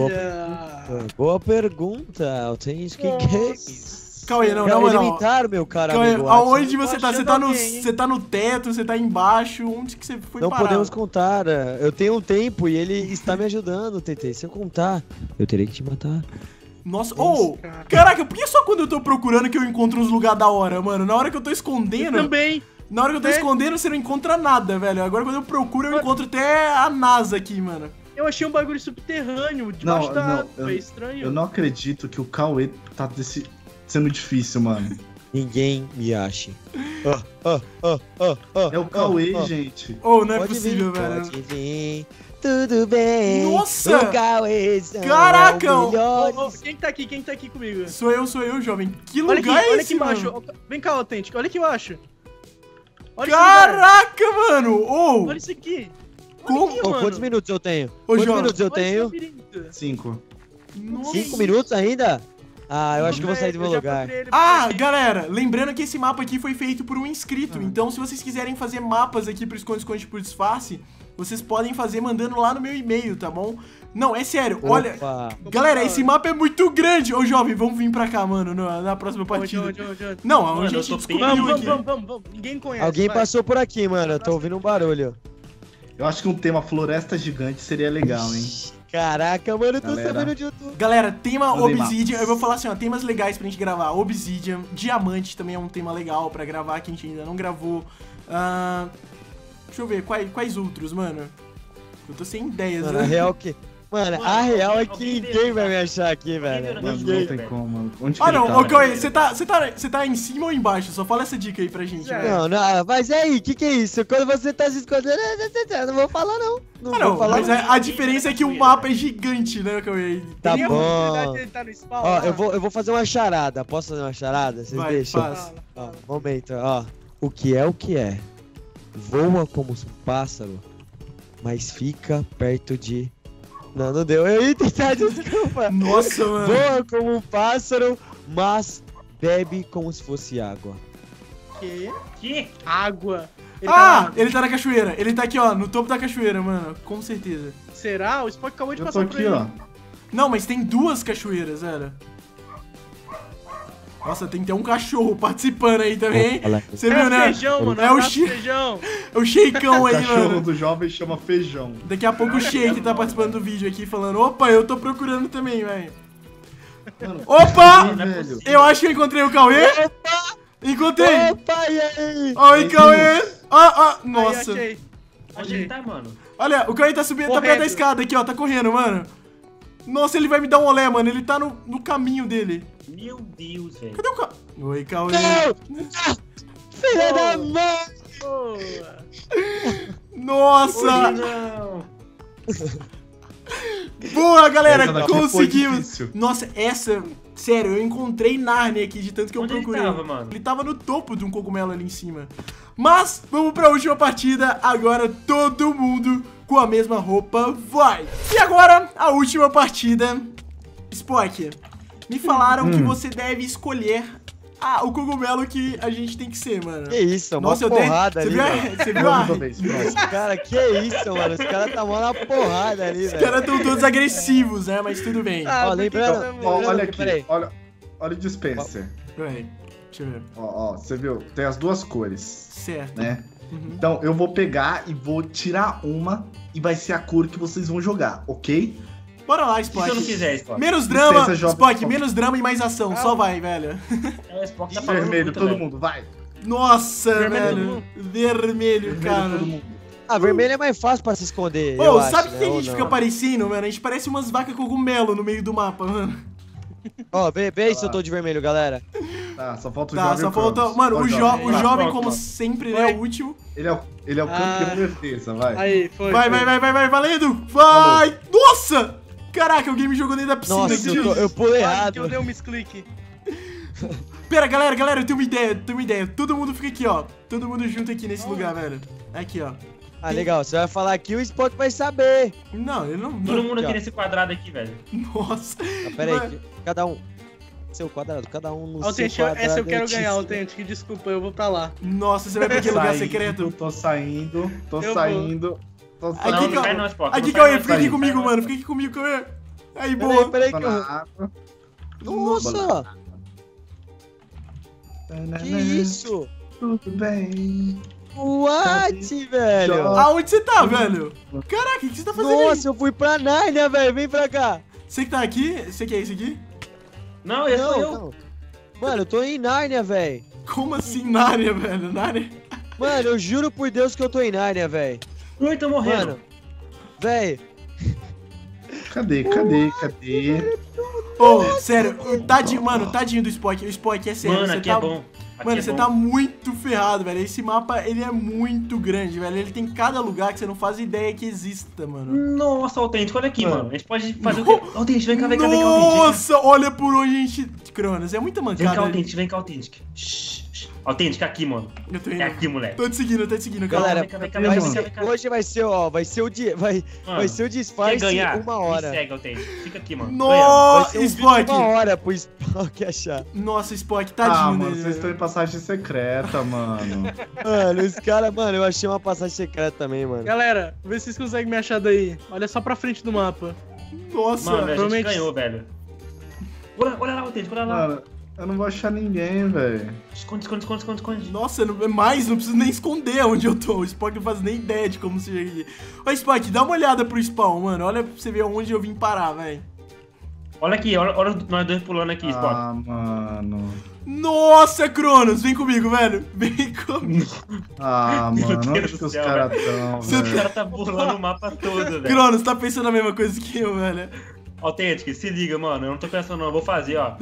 boa pergunta, Authentic Games. Cauê, não, Quero na moral. alimentar, meu cara Cauê, amigo aonde Watson. você Tô tá? Você achando tá, no, alguém, hein? você tá no teto, você tá embaixo, onde que você foi Não parar? podemos contar, eu tenho um tempo e ele está me ajudando, T T. Se eu contar, eu terei que te matar. Nossa, oh, caraca, por que só quando eu tô procurando que eu encontro uns lugares da hora, mano? Na hora que eu tô escondendo, Também. na hora que eu tô É. escondendo, você não encontra nada, velho. Agora quando eu procuro, eu encontro até a NASA aqui, mano. Eu achei um bagulho subterrâneo, debaixo Não, da não, água. eu- É estranho. Eu não acredito que o Cauê tá desse... sendo difícil, mano. Ninguém me ache. Ah, ah, ah, ah, ah, É o Cauê, ah, ah. gente. Oh, não é Pode possível, vir, velho. Pode vir, tudo bem. Nossa! O Cauêzão Caraca! é o melhor. Ô, ô, quem que tá aqui? Quem que tá aqui comigo? Sou eu, sou eu, jovem. Que Olha lugar aqui, é olha esse, aqui embaixo. mano? Ó, Vem cá, autêntico. Olha aqui embaixo. Olha esse lugar. Caraca, mano! Oh, Olha isso aqui. Olha Como? aqui, Ô, mano. quantos minutos eu tenho? Ô, Quantos João, minutos eu Olha esse tenho? labirinto. Cinco. nossa. Cinco minutos ainda? Ah, eu acho que eu vou sair do meu Eu já lugar. procurei ele, Ah, procurei. galera, lembrando que esse mapa aqui foi feito por um inscrito. Ah. Então, se vocês quiserem fazer mapas aqui pro Esconde-Esconde por disfarce, vocês podem fazer mandando lá no meu e-mail, tá bom? Não, é sério, olha... Opa. Galera, esse mapa é muito grande. Ô, jovem, vamos vir pra cá, mano, na, na próxima Onde, partida. onde, onde, onde? Não, Mano, a eu gente tô descobriu Vamos, vamos, aqui. vamos, vamos, vamos. Ninguém conhece. Alguém vai. passou por aqui, mano. Eu tô ouvindo um barulho. Eu acho que um tema floresta gigante seria legal, hein? Caraca, mano, eu tô Galera. sabendo de tudo. Galera, tema Mandei Obsidian, mapas. eu vou falar assim, ó, temas legais pra gente gravar. Obsidian, Diamante também é um tema legal pra gravar, que a gente ainda não gravou. Ah, deixa eu ver, quais, quais outros, mano? Eu tô sem ideias, Mano, a né? real que... Mano, Mano, a real é alguém- que alguém ninguém viu, vai me cara? achar aqui, Alguém velho. viu no Mano, Ninguém. não tem como, mano. Onde que Ah, ele não, tá? ô, Cauê, você tá, você, tá, você tá em cima ou embaixo? Só fala essa dica aí pra gente, É. velho. Não, não, mas aí, que que é isso? Quando você tá se escondendo, eu não vou falar não. Não Ah, vou não, falar mas não. a, a diferença é que o mapa é gigante, né, Cauê? Tá Tem a bom. possibilidade de ele tá no spawn Ó, lá? eu vou, eu vou fazer uma charada. Posso fazer uma charada? Vocês Vai, deixam? faz. Ó, momento, ó. O que é o que é? Voa como um pássaro, mas fica perto de... Não, não deu. Eu ia tentar, desculpa. Nossa, mano. Voa como um pássaro, mas bebe como se fosse água. Que? Que? Água. Ele tá na Ah, água. ele tá na cachoeira. Ele tá aqui, ó, no topo da cachoeira, mano. Com certeza. Será? O Spock acabou de Eu tô passar por aqui, ele. ó. Não, mas tem duas cachoeiras, era. Nossa, tem até um cachorro participando aí também, hein? Fala. Você É viu, o né? feijão, mano. É o abraço, Chi- feijão. É o Sheikão O aí, cachorro mano. do jovem chama feijão. Daqui a pouco o Sheik tá participando do vídeo aqui, falando: opa, eu tô procurando também, velho. Mano, Opa! Não é velho. possível. Eu acho que eu encontrei o Cauê. Encontrei! Opa, e aí? Oi, Cauê! Ah, ah, Aí, nossa. achei. Onde ele tá, mano? Olha, o Cauê tá subindo, tá perto da Correndo. escada aqui, ó, tá correndo, mano. Nossa, ele vai me dar um olé, mano. Ele tá no, no caminho dele. Meu Deus, velho. Cadê o Cauê? Oi, Cauê. Não! Filha da mãe! Boa. Nossa! Hoje não. Boa, galera, Essa daqui foi conseguimos. difícil. Nossa, essa, sério, eu encontrei Narnia aqui de tanto que eu Onde ele procurei. tava, mano? Ele tava no topo de um cogumelo ali em cima. Mas, vamos pra última partida. Agora todo mundo com a mesma roupa, vai! E agora, a última partida. Spock, me falaram que Hum. você deve escolher ah, o cogumelo que a gente tem que ser, mano. Que isso, uma Nossa, eu dei. porrada Você ali, viu, a- velho. você viu a... Próxima vez, próxima. Cara, que isso, mano? Os caras tá mó na porrada ali, Os velho. caras tão todos agressivos, né? Mas tudo bem. Ah, Ó, por que lembrando- que Ó, você amor? olha Peraí. aqui, olha, olha o dispenser. Peraí, deixa eu ver. Ó, ó, você viu? Tem as duas cores, Certo. né? Uhum. Então eu vou pegar e vou tirar uma e vai ser a cor que vocês vão jogar, ok? Bora lá, E se eu não Spock. quiser, Spock? Menos drama, Licença, jovem. Spock, menos drama e mais ação. Ah. Só vai, velho. É, o Spock tá falando Vermelho, muito, todo velho. mundo, vai. Nossa, Vermelho todo velho. mundo. Vermelho, Vermelho, cara. todo mundo. Ah, vermelho é mais fácil pra se esconder. Ô, eu acho, sabe o né? que a Ou gente não? fica parecendo, mano? A gente parece umas vacas cogumelo no meio do mapa, mano. Ó, vê, vê aí se eu tô de vermelho, galera. Tá, só falta o Tá, jovem. só e falta. Cronos. Mano, Ó, o, jo jovem. o Vai, jovem, pronto, como pronto. sempre, ele é o último. Ele é, o- ele é o campeão Ah. certeza, vai. Aí, foi. Vai, foi. vai, vai, vai, vai, valendo! Vai! Nossa! Caraca, alguém me jogou dentro da piscina Nossa, aqui. eu, tô- eu pulei Quase errado. que eu dei um misclick. Pera, galera, galera, eu tenho uma ideia, eu tenho uma ideia. Todo mundo fica aqui, ó. Todo mundo junto aqui nesse lugar, velho. Aqui, ó. Ah, legal. Você vai falar aqui, o Spock vai saber. Não, eu não. Todo não. mundo Aqui, aqui ó. nesse quadrado aqui, velho. Nossa. Ah, pera aí, Vai. que- cada um. seu quadrado, cada um no Autêntico, seu quadrado. essa eu quero ganhar, altíssimo. Autêntico, desculpa, eu vou pra lá. Nossa, você vai pra aquele lugar Saindo, secreto. Tô saindo, tô Eu saindo. Tô Aqui, saindo. Não, não Ca- cai não, Spock. Aqui, não Cauê, cai fica aqui não, comigo, não. mano. Fica aqui comigo, Cauê. Aí, Peraí, boa. peraí Tô que na eu... água. Nossa! Que isso? Tudo bem. What, velho? Aonde você tá, velho? Caraca, o que você tá fazendo aí? Nossa, eu fui pra Nárnia, velho. Vem pra cá. Você que tá aqui? Você que é esse aqui? Não, esse sou Não, eu. não. Mano, eu tô em Nárnia, velho. Como assim, Nárnia, velho? Nárnia? Mano, eu juro por Deus que eu tô em Nárnia, velho. Ui, tô morrendo. Mano, velho. Cadê, cadê, cadê? Ô, sério, tadinho, mano, tadinho do Spock. O Spock é sério. Mano, você aqui tá... é bom. Aqui Mano, é você bom. tá muito ferrado, velho. Esse mapa, ele é muito grande, velho. Ele tem cada lugar que você não faz ideia que exista, mano. Nossa, Autêntico, olha aqui, Mano. mano. A gente pode fazer o quê? Autêntico, vem cá, vem cá, vem cá, Autêntico. Nossa, olha por onde a gente... Cronos, é muita Vem cá, mancada. Autêntico, vem cá, Autêntico. Shhh, shh. Autêntico, aqui, mano. Eu tô É indo. aqui, moleque. Tô te seguindo, tô te seguindo, calma. Galera, vem cá, vem cá, vem vai cá, ser- vem cá. hoje vai ser, ó, vai ser o dia, vai, Mano, vai ser o quer disfarce ganhar? uma Me hora. segue, Autêntico. Fica aqui, mano. Vai Nossa, ser um vídeo Spock. uma hora pro Spock achar. Nossa, Spock, Ah, tadinho mano, dele, vocês estão velho. em passagem secreta, mano. Mano, os caras, mano, eu achei uma passagem secreta também, mano. Galera, vê se vocês conseguem me achar daí. Olha só pra frente do mapa. Nossa, Mano, a gente promete- ganhou, velho. Olha, olha lá, Autêntico, olha lá. Mano, eu não vou achar ninguém, velho. Esconde, esconde, esconde, esconde, esconde. Nossa, não, é mais, não preciso nem esconder onde eu tô. O Spock não faz nem ideia de como você chega aqui. Ô, Spock, dá uma olhada pro spawn, mano. Olha pra você ver onde eu vim parar, velho. Olha aqui, olha, olha nós dois pulando aqui, Spock. Ah, mano. Nossa, Cronos, vem comigo, velho. Vem comigo. Ah, Meu mano, Deus onde do que os céu, caras tão, Você O velho? cara tá burlando o mapa todo, velho. Cronos, tá pensando a mesma coisa que eu, velho. Autêntico, se liga, mano. Eu não tô pensando, não. Eu vou fazer, ó.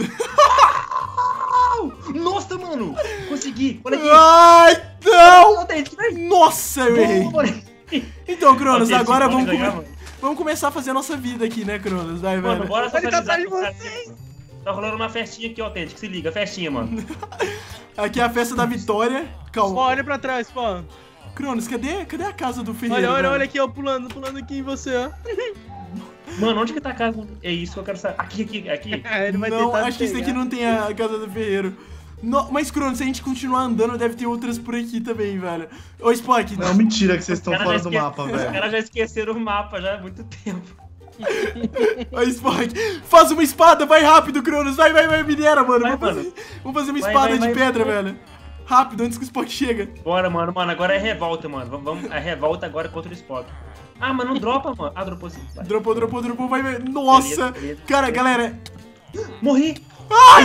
Nossa, mano! Consegui! Olha aqui! Ai, não! Autêntico, vem! Nossa, eu errei. Então, Cronos, Autêntico, agora pode vamos, ganhar, come- mano. vamos começar a fazer a nossa vida aqui, né, Cronos? Vai, Mano, velho. bora Ele tá socializar atrás de com o cara. Tá rolando uma festinha aqui, Autêntico. Se liga, festinha, mano. Aqui é a festa da vitória. Ó, Calma. olha pra trás, pô. Cronos, cadê, cadê a casa do Ferreiro? Olha, olha, velho? olha aqui, ó, pulando, pulando aqui em você, ó. Mano, onde que tá a casa? É isso que eu quero saber. Aqui, aqui, aqui. Ele vai Não, tentar acho que esse pegar. daqui não tem a casa do Ferreiro. No- mas, Cronos, se a gente continuar andando, deve ter outras por aqui também, velho. Ô, Spock, Não, mentira que vocês estão Os caras fora já do esque- mapa, Os velho. caras já esqueceram o mapa já há muito tempo. ô, Spock, faz uma espada, vai rápido, Cronos, vai, vai, vai, minera, mano. Vai, vamos, mano. Fazer, vamos fazer uma Vai, espada vai, de vai, pedra, vai. velho. Rápido, antes que o Spock chega. Bora, mano, mano. Agora é revolta, mano. Vamos, vamos. É revolta agora contra o Spock. Ah, mas não dropa, mano. Ah, dropou sim. Vai. Dropou, dropou, dropou, vai, vai. Nossa, Beleza, beleza, cara, beleza. galera. Morri! Ai,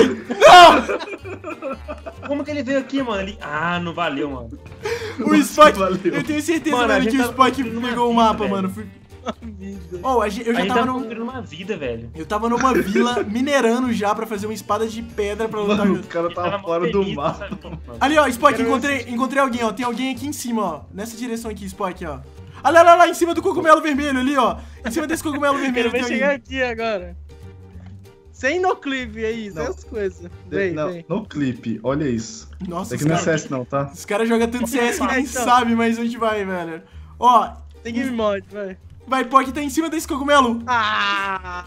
não! Como que ele veio aqui, mano? Ele... Ah, não valeu, mano. O Spock, valeu. eu tenho certeza, Mano, a velho, gente que o tá Spock construindo uma pegou o vida, mapa, velho. mano. Fui- Oh, a gente- eu a já gente tava tá num... construindo uma vida, velho. Eu tava numa vila minerando já pra fazer uma espada de pedra pra lutar. Mano, o cara Ele tá tava fora mó do feliz, mapa. sabe, mano? Ali, ó, Spock, Quero encontrei, encontrei alguém, ó. Tem alguém aqui em cima, ó. Nessa direção aqui, Spock, ó. Olha lá, lá, em cima do cogumelo vermelho ali, ó. Em cima desse cogumelo Ele vermelho vai tem chegar alguém. aqui agora. Sem noclive aí, sem Não. as coisas. De- Vem, não, vem. no clipe, olha isso. Nossa, Isso os aqui não é caras C S não, tá? os cara jogam tanto C S que nem Então. sabe mais onde vai, velho. Ó, Tem game mod, vai. vai, Pock, tá em cima desse cogumelo. Ah!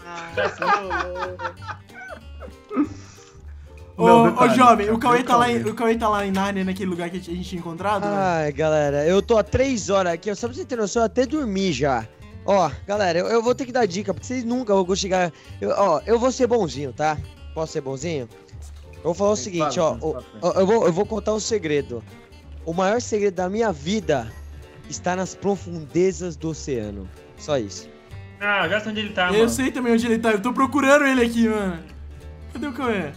Ô, Não, ô, detalhe, jovem, o cadê Cauê o tá, lá em, Cauê? o Cauê tá lá em Nárnia, naquele lugar que a gente tinha encontrado, velho. Ai, galera, eu tô há três horas aqui, só pra você ter noção, eu até dormi já. Ó, galera, eu, eu vou ter que dar dica, porque vocês nunca vão chegar. Eu, ó, eu vou ser bonzinho, tá? Posso ser bonzinho? Eu vou falar o seguinte, ó, Fala, o- fala, ó, eu, vou, eu vou contar um segredo. O maior segredo da minha vida está nas profundezas do oceano. Só isso. Ah, já sei onde ele tá, Eu mano. sei também onde ele tá, eu tô procurando ele aqui, mano. Cadê o Cauê?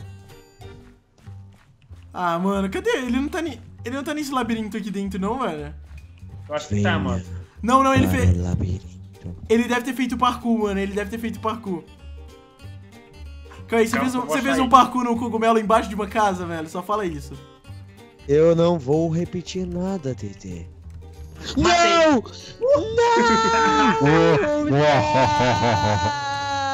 Ah, mano, cadê? Ele não tá ni... Ele não tá nesse labirinto aqui dentro, não, velho? Eu acho que tá, mano. Não, não, ele Para fez... o labirinto. Ele deve ter feito parkour, mano. Ele deve ter feito parkour. Cauê, você Calma, fez um, eu vou você fez achar um ele. parkour no cogumelo embaixo de uma casa, velho? Só fala isso. Eu não vou repetir nada, T T. Matei. Não! Não! Não!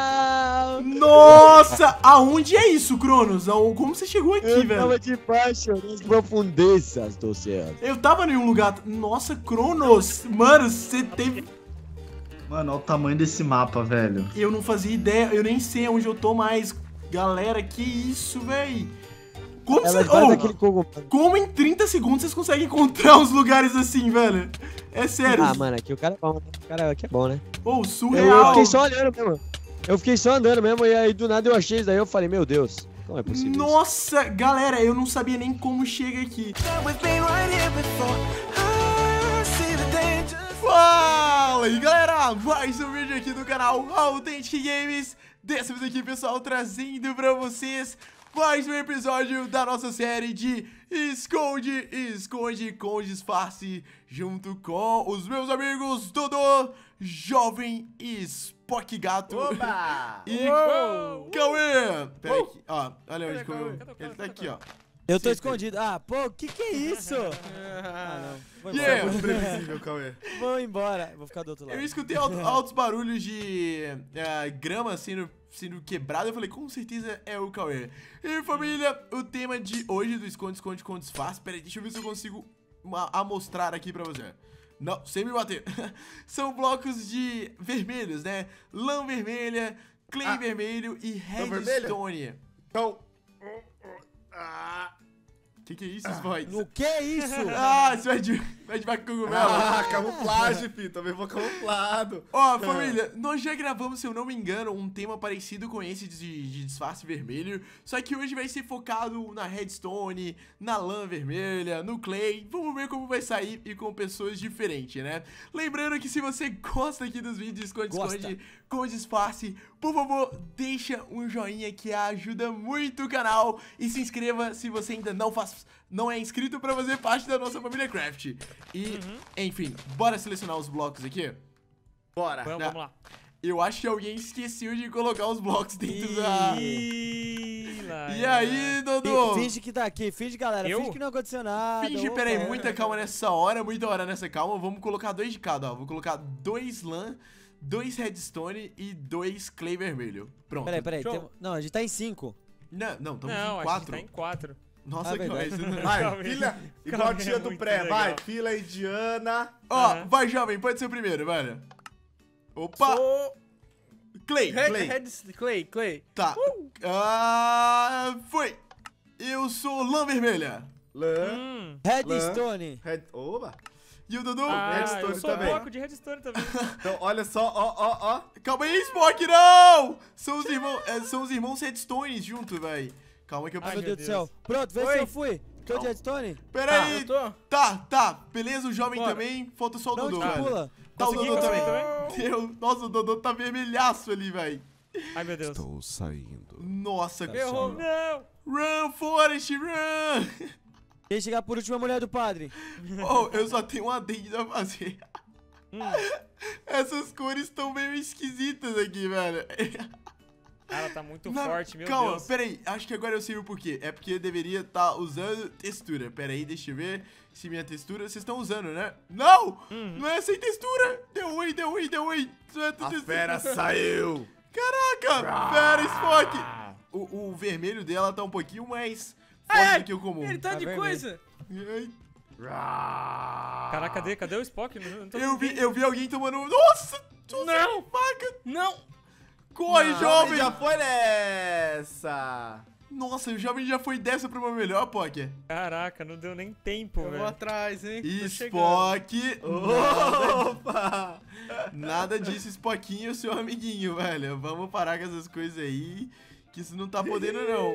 Nossa! Aonde é isso, Cronos? Aon- Como você chegou aqui, Eu velho? tava debaixo das profundezas do oceano. Eu tava em um lugar... Nossa, Cronos! Mano, você teve... Mano, olha o tamanho desse mapa, velho. Eu não fazia ideia, eu nem sei onde eu tô mais. Galera, que isso, véi? Como, Ela cê... vai oh, daquele cogumelo. como em trinta segundos vocês conseguem encontrar uns lugares assim, velho? É sério. Ah, mano, aqui o cara é bom, né? O cara aqui é bom, né? Ô, Eu, surreal. eu fiquei só olhando mesmo. Eu fiquei só andando mesmo, e aí do nada eu achei isso daí, eu falei, meu Deus, como é possível isso? Nossa, galera, eu não sabia nem como chega aqui. Fala aí, galera, mais um vídeo aqui do canal Authentic Games. Dessa vez aqui, pessoal, trazendo pra vocês mais um episódio da nossa série de Esconde, Esconde com Disfarce, junto com os meus amigos Dodô, Jovem e Spock Gato. Oba! E Uou! Cauê. Pera Uh! aqui, ó, olha onde Cadê Cauê. Cauê? Cadê o Ele Cauê? tá aqui, ó. Eu tô Sim, escondido. Ah, pô, que que é isso? Ah, não. Vou embora. Yeah. Muito previsível, Cauê. Vou embora. Vou ficar do outro lado. Eu escutei alto- altos barulhos de eh, grama sendo, sendo quebrada. Eu falei, com certeza é o Cauê. E família, o tema de hoje do Esconde, Esconde com Disfarce. Pera aí, deixa eu ver se eu consigo ma- amostrar aqui pra você. Não, sem me bater. São blocos de vermelhos, né? Lã vermelha, clay Ah. vermelho e vermelha? redstone. Então. Que que é isso, Spock? No que é isso? Ah, isso vai de, vai de vaca cogumelo. Ah, camuflagem, filho. Também vou camuflado. Ó, família, nós já gravamos, se eu não me engano, um tema parecido com esse de, de disfarce vermelho. Só que hoje vai ser focado na redstone, na lã vermelha, no clay. Vamos ver como vai sair e com pessoas diferentes, né? Lembrando que se você gosta aqui dos vídeos Esconde, Gosta. Esconde com Disfarce, por favor, deixa um joinha que ajuda muito o canal. E se inscreva se você ainda não faz... não é inscrito pra fazer parte da nossa família Craft. E, enfim, bora selecionar os blocos aqui? Bora. Vamos, Não. vamos lá. Eu acho que alguém esqueceu de colocar os blocos dentro da... Ih, lá, E aí, Dodô? Fi- Finge que tá aqui, finge, galera. Eu? Finge que não aconteceu nada. Finge, Opa. peraí, muita calma nessa hora, muita hora nessa calma. Vamos colocar dois de cada, ó. Vou colocar dois lã, dois redstone e dois clay vermelho. Pronto. Peraí, peraí. Show. tem- Não, a gente tá em cinco. Não, não, estamos Não, em a gente quatro. tá em quatro. Nossa, Ah, que verdade. coisa. Vai, Calma aí. fila. Igual Calma a aí, tia é do muito pré. legal. Vai, fila indiana. Ó, Aham. vai, jovem, pode ser o primeiro, velho. Opa! Sou... Clay, Red, Clay. Red, Clay, Clay. Tá. Ah, foi. Eu sou lã vermelha. Lã. Hum. Redstone. Red... Oba. E o Dudu? Ah, Redstone eu sou também. bloco de redstone também. Então, olha só, ó, ó, ó. Calma aí, Spock, não! São os irmãos, é, são os irmãos Redstones juntos, velho. Calma que eu Ai, preciso... meu meu Deus do céu. Pronto, vê Oi. se eu fui. Tô Calma. de redstone? Pera Ah, aí. eu tô. Tá, tá. Beleza, o jovem Bora. também. Falta só o Pra onde Dodô, que velho. pula? Tá o Consegui, Dodô consegui também. Meu, nossa, o Dodô tá vermelhaço ali, velho. Ai, meu Deus. Estou saindo. Nossa, Errou. Não. Run, Forest, run! Quem chegar por último é a mulher do padre. Oh, eu só tenho um adendo a fazer. Hum. Essas cores estão meio esquisitas aqui, velho. Cara, tá muito Não, forte, meu calma, Deus. pera aí, acho que agora eu sei o porquê. É porque eu deveria estar usando textura. Pera aí, deixa eu ver se minha textura... Vocês estão usando, né? Não! Uhum. Não é sem textura! Deu ruim, deu ruim, deu ruim! Não é A textura. fera saiu. Caraca! Fera, Spock! O, o vermelho dela tá um pouquinho mais forte Ai, do que o comum. Ele tá Tá de vermelho. coisa. Ai, Caraca, cadê? Cadê o Spock? Não, não tô Eu vi, vendo. eu vi alguém tomando... Nossa! Não. Faca! Não. Corre, jovem! Já foi nessa. Nossa, o jovem já foi dessa pra uma melhor, Poker. Caraca, não deu nem tempo, Eu vou velho. atrás, hein? Tô chegando. Spock! Opa. Nada disso, Spockinho, seu amiguinho, velho. Vamos parar com essas coisas aí, que isso não tá podendo, não.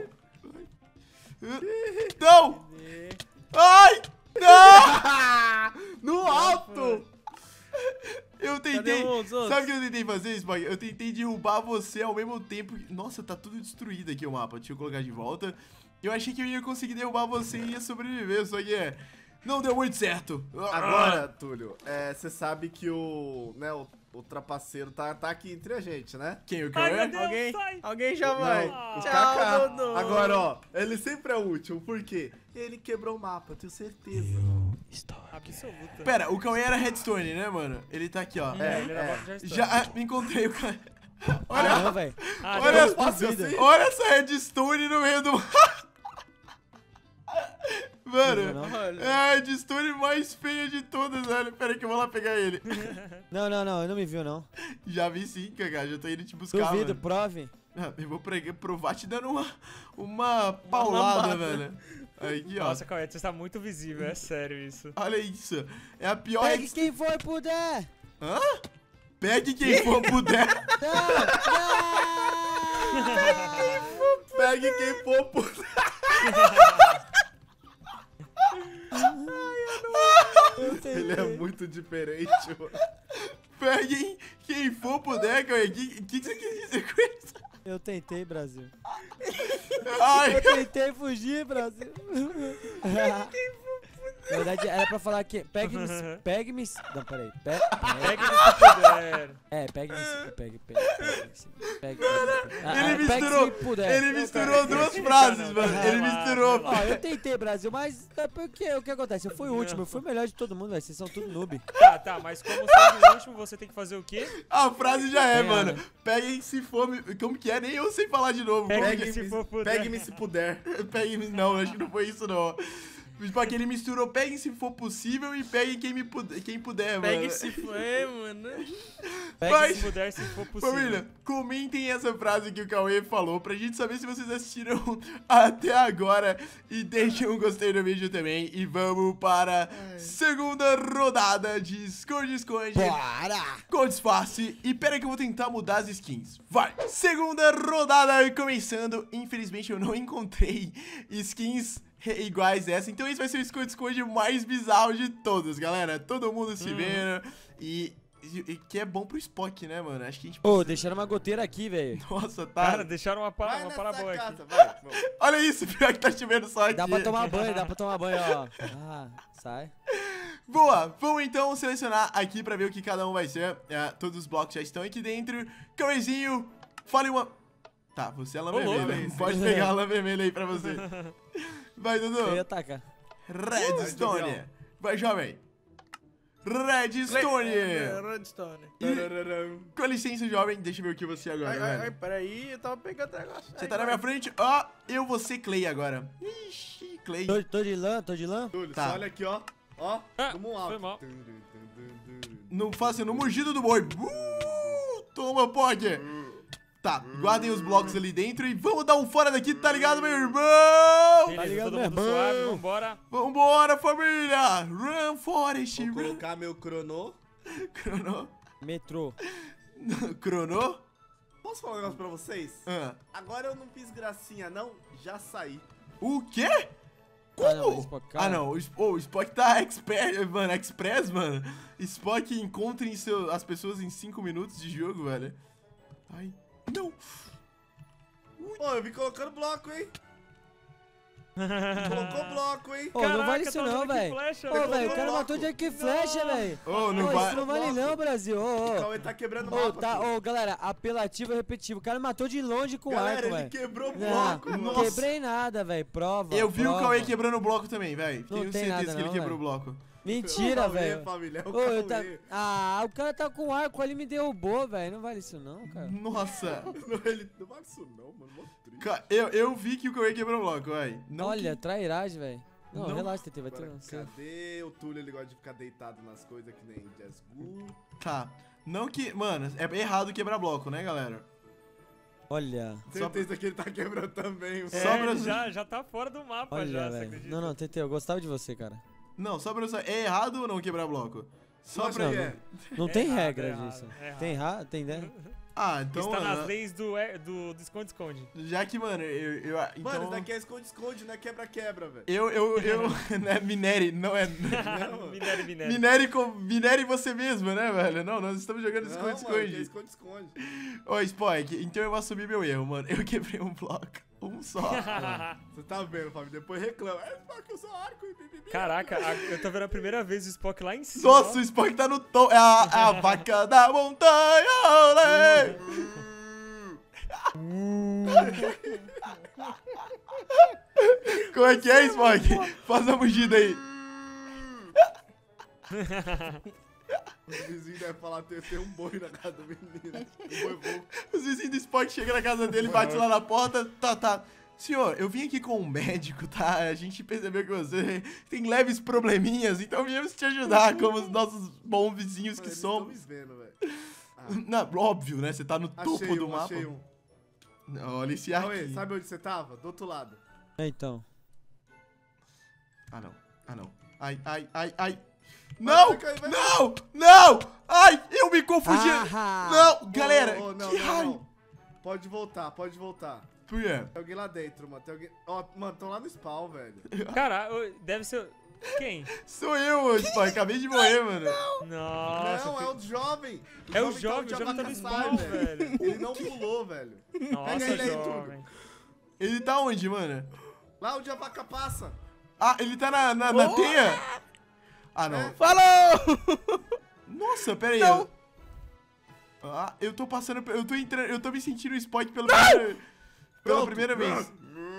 Não! Ai! Não! No alto. Eu Cadê tentei... os outros? Sabe o que eu tentei fazer, Spock? Eu tentei derrubar você ao mesmo tempo... que- Nossa, tá tudo destruído aqui o mapa. Deixa eu colocar de volta. Eu achei que eu ia conseguir derrubar você e ia sobreviver, só que é... Não deu muito certo. Agora, Túlio, você sabe que o, né, o, o trapaceiro tá, tá aqui entre a gente, né? Quem, o Ai, meu Cauê? Deus, Alguém, sai. alguém já vai. Não, o Tchau, Kaká. Dodô. Agora, ó, ele sempre é útil, por quê? Ele quebrou o mapa, eu tenho certeza. Absoluta. Pera, o Cauê era Redstone, né, mano? Ele tá aqui, ó. É, ele era é. bloco de redstone. Já ah, encontrei o Cauê. Olha, Ah, não, velho. Ah, olha, não. essa- Fácil assim? olha essa redstone no meio do... Mano, Não, Olha. é a redstone mais feia de todas, velho. Pera aí que eu vou lá pegar ele. Não, não, não, ele não me viu, não. Já vi sim, Kaká, já tô indo te buscar, Duvido, mano. prove. Ah, eu vou pregar, provar te dando uma, uma paulada, uma velho. Aqui, ó. Nossa, Cauê, você tá muito visível, é sério isso. Olha isso. É a pior... Pegue quem for puder. Hã? Pegue quem for puder. Não, não. Pegue quem for puder. Ele é muito diferente, mano. Peguem quem for puder, Cauê. O que, que você quis dizer com isso? Eu tentei, Brasil. Ai. Eu tentei fugir, Brasil. Na verdade, era pra falar que pegue-me... Pegue-me... Não, peraí. Pe, Pegue-me se puder. É, pegue-me se... Pegue, pegue, pegue, pegue, ah, Ele é, misturou, pegue se puder. ele misturou duas frases, mano. Ele misturou. Ó, eu tentei, Brasil, mas é porque o que acontece? Eu fui o último, eu fui o melhor de todo mundo, velho. Vocês são tudo noob. Tá, tá, mas como você é o último, você tem que fazer o quê? A frase já é, É, mano. né? Peguem se for... Como que é? Nem eu sei falar de novo. Como Pegue que- se for puder. Pegue-me se puder. Peguem... Não, acho que não foi isso, não. Tipo, aqui ele misturou peguem se for possível e peguem quem, me puder, quem puder, mano. Pegue se for, é, mano. Pegue Mas- se puder, se for possível. Família, comentem essa frase que o Cauê falou pra gente saber se vocês assistiram até agora e deixem um gostei no vídeo também. E vamos para a segunda rodada de esconde-esconde. Bora! Com disfarce. E pera que eu vou tentar mudar as skins. Vai! Segunda rodada começando. Infelizmente eu não encontrei skins iguais essa. Então esse vai ser o esconde-esconde mais bizarro de todos, galera. Todo mundo se vendo. E, e- e que é bom pro Spock, né, mano? Acho que a gente... Ô, deixaram uma goteira aqui, velho. Nossa, tá... Cara, deixaram uma, pa Vai uma nessa parabola aqui. casa, vai. Vamos. Olha isso, pior que tá chovendo só aqui. Dá pra tomar banho, dá pra tomar banho, ó. Ah, sai. Boa, vamos então selecionar aqui pra ver o que cada um vai ser. É, todos os blocos já estão aqui dentro. Cauêzinho, fale uma... Tá, você é a lã Ô, louco, vermelha. isso. Pode pegar a lã vermelha aí pra você. Vai, Eu Dudu. ia atacar. Redstone. Vai, jovem. Redstone. Redstone. Com licença, jovem. Deixa eu ver o que você agora, Ai, ai, ai, velho. peraí, eu tava pegando o negócio. Você tá na minha frente. Ó, eu vou ser Clay agora. Ixi, Clay. Tô, tô de lã, tô de lã. Túlio, Tá. só olha aqui, ó. Ó, Ah, vamos foi alto. mal. Não faça no mugido do boi. Uh, toma, pode. Tá, guardem os blocos ali dentro e vamos dar um fora daqui, tá ligado, meu irmão? Beleza, ligado, todo meu mundo irmão? suave, vambora. Vambora, família. Run, Forest. Vou Run. colocar meu crono. Crono. Metrô. Crono. Posso falar um negócio pra vocês? Ah. Agora eu não fiz gracinha, não. Já saí. O quê? Como? Ah, não, mas Spock, cara. Ah, não. O, Sp- oh, o Spock tá exper mano, express, mano. Spock encontra em seu, as pessoas em cinco minutos de jogo, velho. Ai, não. Pô, eu vim colocando bloco, hein? Colocou bloco, hein? Ô, não Caraca, vale isso tá não, usando arco e velho. flecha, Ô, velho. velho, o cara bloco. matou de arco e flecha, velho. Ô, não Ô, vai. isso não vale não, Brasil. Ô, O ô. Cauê tá quebrando o Ô, mapa. tá, filho. ô, galera, apelativo e repetitivo. O cara matou de longe com Galera, arco, ele velho. quebrou o Não, bloco. não Nossa. quebrei nada, velho. Prova. Eu vi o prova. Cauê quebrando o bloco também, velho. Não Tenho tem certeza nada que ele não, quebrou o velho. bloco. Mentira, Cauê, velho. família, é o Ô, eu tá... Cauê. Ah, o cara tá com arco ali, me derrubou, velho. Não vale isso não, cara. Nossa. Não, ele não vale isso não, mano. Mó triste. Ca- Eu, eu vi que o Cauê quebrou o bloco, velho. Não Olha, trairagem, velho. Não, Não. relaxa, T T, vai ter Agora, um... cadê o Túlio? Ele gosta de ficar deitado nas coisas que nem Jazz Gu. que... Tá. Não que... Mano, é errado quebrar bloco, né, galera? Olha, Certeza que ele tá quebrando também. É, Só pra- ele já, já tá fora do mapa olha, já, você velho. acredita? Não, não, T T, eu gostava de você, cara. Não, só pra eu saber. É errado ou não quebrar bloco? Só Nossa, pra... que é. Não É tem errado, regra é errado, disso. é errado. Tem errado? Tem, né? Ah, então, Está mano, nas leis do é- do do esconde-esconde. já que, mano, eu... eu então... Mano, isso daqui é esconde-esconde, não é quebra-quebra, velho. Eu, eu, eu... né, minere, não é... Minere, minere. Minere, com, minere você mesmo, né, velho? Não, nós estamos jogando Não, mano, que é esconde-esconde. esconde-esconde. Ô, Spock, então eu vou assumir meu erro, mano. Eu quebrei um bloco. Um só. Você tá vendo, Fábio? Depois reclama. É, Spock, eu sou arco. e bibibi. Caraca, a- eu tô vendo a primeira vez o Spock lá em cima. Nossa, ó. o Spock tá no tom. É a, é a vaca da montanha, olé! Como é que é, Spock? Faz a mugida aí. Os vizinhos devem falar que tem um boi na casa do menino. Um boi louco. Os vizinhos do Spock chegam na casa dele, bate lá na porta. Tá, tá. Senhor, eu vim aqui com um médico, tá? A gente percebeu que você tem leves probleminhas, então viemos te ajudar, como os nossos bons vizinhos que Mano, eles somos. tão me vendo, velho. Ah, Não, óbvio, né? Você tá no achei topo do um, mapa. achei um. Olha esse Cauê, aqui. sabe onde você tava? Do outro lado. É, então. Ah, não. Ah, não. Ai, ai, ai, ai. Não! Vai, vai, vai, vai. Não! Não! Ai, eu me confundi. Ah! Não, galera. Ô, ô, não, que não, raio. não. Pode voltar, pode voltar. Por quê? Tem alguém lá dentro, mano. Tem alguém... Ó, mano, tão lá no spawn, velho. Cara, ô, deve ser... Quem? Sou eu, tipo, acabei de morrer, mano. Nossa. não, que- é o jovem. É o tá jovem, onde o a jovem tá vaca no sai, spawn, velho. Ele não pulou, velho. Nossa, Pega ele aí, jovem. Ele tá onde, mano? Lá onde a vaca passa. Ah, ele tá na, na, na teia? Ah, não. É. Falou! Nossa, pera aí. Não. Eu... Ah, eu tô passando... Eu tô entrando... Eu tô me sentindo Spock pela primeira... Pela Pronto. primeira vez.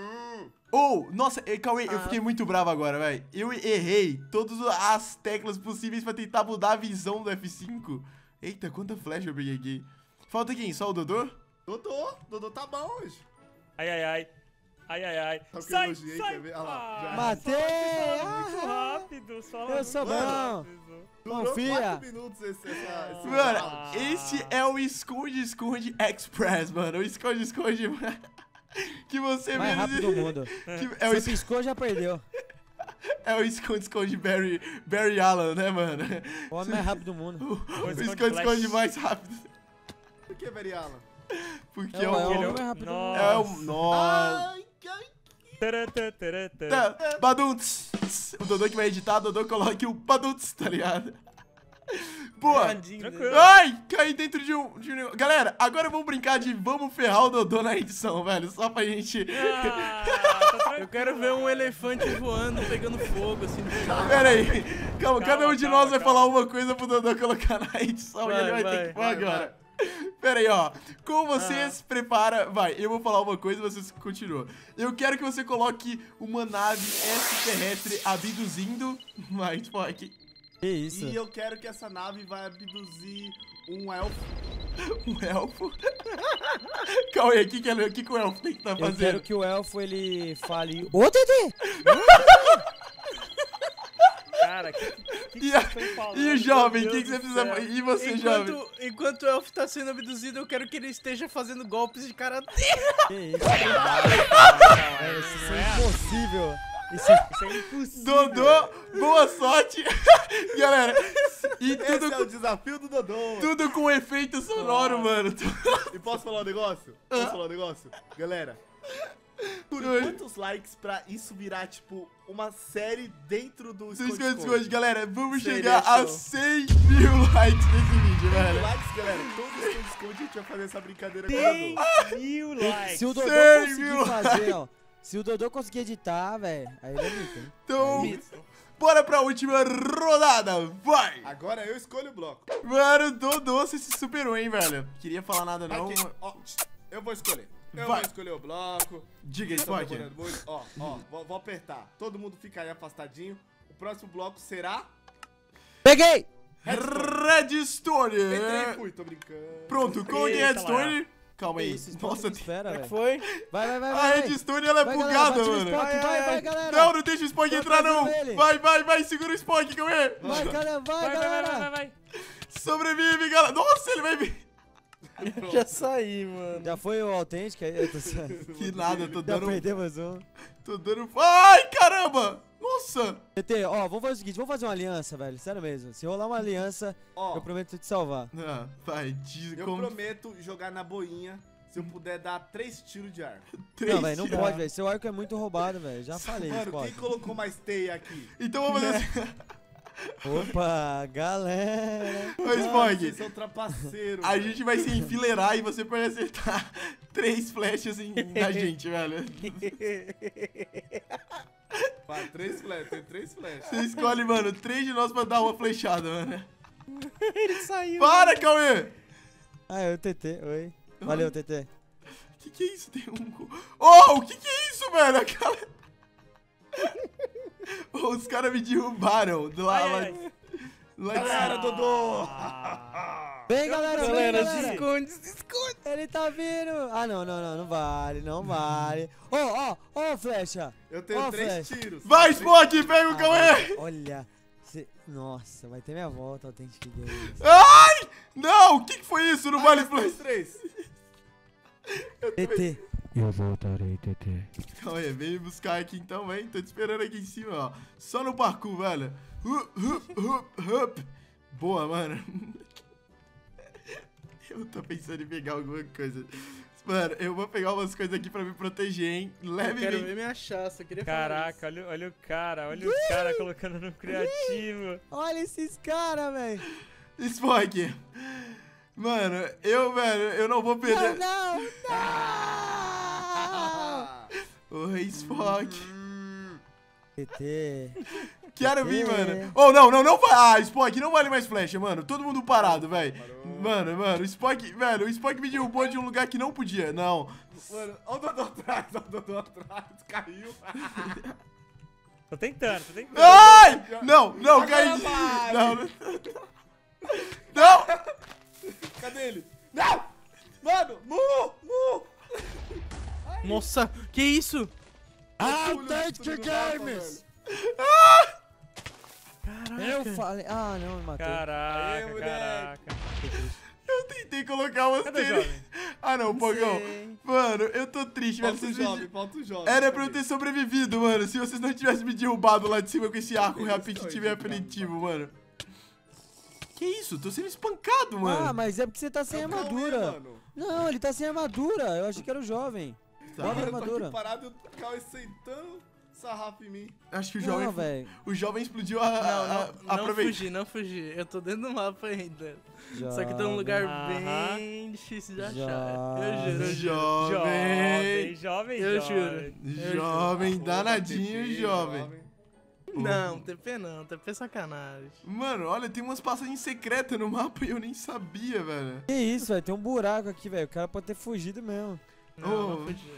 Oh, nossa, eh, Cauê, eu fiquei muito bravo agora, velho. Eu errei todas as teclas possíveis pra tentar mudar a visão do F cinco. Eita, quanta flecha eu peguei aqui. Falta quem? Só o Dodô? Dodô, Dodô tá bom hoje. Ai, ai, ai. Ai, ai, ai. Sabe que eu Sai, elogiei, sai. quer ver? Olha lá, já. Ah, Matei! fala muito Ah! rápido. Fala Eu muito sou bom. rápido. Durou Confia. quatro minutos esse, essa, esse Mano, round. esse é o esconde-esconde express, mano. O esconde-esconde que você Mais mesmo... rápido do mundo. Que é o Você es- piscou, já perdeu. é o esconde-esconde Barry, Barry Allen, né, mano? O homem mais rápido do mundo. O esconde esconde-esconde flash. mais rápido. Por que, Veriala? Porque É é o, é o o... homem mais rápido do mundo. É o... Nossa... Ai, ai. Tará, tará, tará, tará. Tá, Badunts. O Dodô que vai editar, o Dodô coloca aqui o Badunts, tá ligado? Boa. Tranquilo. Ai, caí dentro de um, de um negócio. Galera, agora vamos brincar de vamos ferrar o Dodô na edição, velho. Só pra gente... Ah, tá tranquilo. Eu quero ver um elefante voando, pegando fogo, assim. no chão. Pera aí. Calma, Calma, cada um de calma, nós vai calma. falar uma coisa pro Dodô colocar na edição e Vai, ele vai, ter vai, que pôr vai, agora. Pera aí, ó. Como você se prepara... Vai, eu vou falar uma coisa e você continua. Eu quero que você coloque uma nave extraterrestre abduzindo... Vai, Spock. Que isso? E eu quero que essa nave vai abduzir um elfo. Um elfo? Calma aí, o que, que, ele- o que, que o elfo tem que estar Eu fazendo? quero que o elfo, ele fale... Ô, Tete! Cara, que, que, que E, a- vocês estão falando? e o jovem, o Meu que, que Deus você do precisa... céu. E você, jovem? Enquanto, enquanto o elfo tá sendo abduzido, eu quero que ele esteja fazendo golpes de karatê. Que isso? É, isso é impossível. Isso é... Isso é impossível. Dodô, boa sorte. Galera, e Esse tudo, é o desafio do Dodô. tudo com efeito sonoro, mano. E posso falar um negócio? Posso falar um negócio? Galera, por quantos likes pra isso virar, tipo, uma série dentro do Esconde, esconde-esconde? esconde, galera, vamos Seria chegar a show. cem mil likes nesse vídeo, velho. Likes, galera. Todo esconde-esconde a gente vai fazer essa brincadeira com o cem Dodô. mil likes. Se o Dodô cem conseguir mil fazer, ó. Se o Dodô conseguir editar, velho, aí ele é mito, hein? Então, bora pra última rodada, vai! Agora eu escolho o bloco. Mano, Dodô, você se superou, hein, velho. Queria falar nada, não. Aqui, ó, eu vou escolher. Eu Vai. vou escolher o bloco. Diga, Tô Spock. demorando muito. Ó, ó, vou, vou apertar. Todo mundo fica aí afastadinho. O próximo bloco será... Peguei! Redstone. Entrei e fui, tô brincando. Pronto, coloquei Eita, Redstone. Calma aí. Isso, Nossa, espera, velho. Foi? Vai, vai, vai, a vai. Redstone ela é Vai, galera, bugada, bate no mano. Spock, vai, vai, galera. Não, não deixa o Spock Tô entrar, não. atrás dele. Vai, vai, vai, segura o Spock, calma aí. Vai, galera, vai, Vai, vai, vai, galera. vai, vai. Sobrevive, galera. Nossa, ele vai vir. Já saí, mano. Já foi o autêntico aí? Eu tô saindo. Que nada, eu tô Já dando... perdemos um. Tô dando... Ai, caramba. Nossa. T T, ó, vamos fazer o seguinte, vamos fazer uma aliança, velho. Sério mesmo. Se rolar uma aliança, Ó, eu prometo te salvar. Ah, vai, diz eu como... prometo jogar na boinha se eu puder dar três tiros de arco. Três Não, velho, não tiros. pode, velho. Seu arco é muito roubado, velho. Já falei, Mano, Spock. quem colocou mais teia aqui? Então vamos fazer assim. Opa, galera. Ô, Vocês Spock, são trapaceiros. a gente vai se enfileirar e você pode acertar três flechas em, na gente, velho. Vai, três flechas, tem três flechas. Você escolhe, mano, três de nós pra dar uma flechada, mano. Ele saiu. Para, Cauê! Ah, é o T T, oi. Valeu, T T. Que que é isso? Tem um... co- Oh, o que que é isso, velho? Aquela... Oh, os caras me derrubaram do lá, Ai, lá, ai, ai. lá de Galera, cima. Dodô! Vem, galera, vem, Galera, se galera. esconde, se esconde. Ele tá vindo. Ah, não, não, não, não vale, não vale. Ó, ó, ó, flecha. Eu tenho Ó, três flecha. tiros. Vai, Três- Spock, pega o Ah, Cauê! velho, olha, cê... nossa, vai ter minha volta, Authentic Games. Ai! Não, o que que foi isso? Não Ai, vale eu tenho flecha. três. T T. Eu voltarei, T T. Calma aí, vem me buscar aqui então, vem. Tô te esperando aqui em cima, ó. Só no parkour, velho. Hup, hup, hup, hup. Boa, mano. Eu tô pensando em pegar alguma coisa. Mano, eu vou pegar umas coisas aqui pra me proteger, hein. Leve, Eu quero vem. ver me achar, só queria falar Caraca, olha, olha o cara, olha o cara colocando no criativo. Olha esses caras, velho. Spock. Mano, eu, velho, eu não vou Não, perder. não, não. Oi, Spock. T T. Quero vir, É. mano. Oh, não, não, não vai. Ah, Spock, não vale mais flecha, mano. Todo mundo parado, velho. Mano, mano, o Spock, velho, o Spock me derrubou de um lugar que não podia. Não. Mano, olha o Dodô atrás, olha o Dodô atrás, caiu. Tô tentando, tô tentando. Ai! Não, não, caí. Não, não. Não! Cadê ele? Não! Mano, Mu! Mu! Nossa, que isso? Authentic Games. Eu falei. Ah, não, me matou. Caraca, Aê, moleque. caraca. Eu tentei colocar umas Cadê o tênis. jovem? Ah, não, Pogão. sei. Mano, eu tô triste, velho. Falta o Vocês jovem, me... falta o jovem. Era pra eu Cadê? ter sobrevivido, mano. Se vocês não tivessem me derrubado lá de cima com esse arco Eles rapid estão tiver indo, cara. aperitivo, mano. Que isso? Tô sendo espancado, mano. Ah, mas é porque você tá sem Não, calma aí, armadura. mano. Não, ele tá sem armadura. Eu achei que era o jovem. Tá. Bota a Eu tô armadura. aqui parado e o Cauê sentando sarrafo em mim. Acho que o jovem, Não, velho. o jovem explodiu a, Não, a, não, a, não aproveita. fugi, não fugi. Eu tô dentro do mapa ainda. Só que tô num Jovem. lugar Aham. bem difícil de achar. Jovem. Eu juro, eu juro. Jovem, Jovem, jovem, Eu jovem. juro. Eu jovem, Opa, danadinho, T P, jovem. Não, T P não, T P é sacanagem. Mano, olha, tem umas passagens secretas no mapa e eu nem sabia, velho. Que isso, velho? Tem um buraco aqui, velho. O cara pode ter fugido mesmo. Não, Oh. não fugi.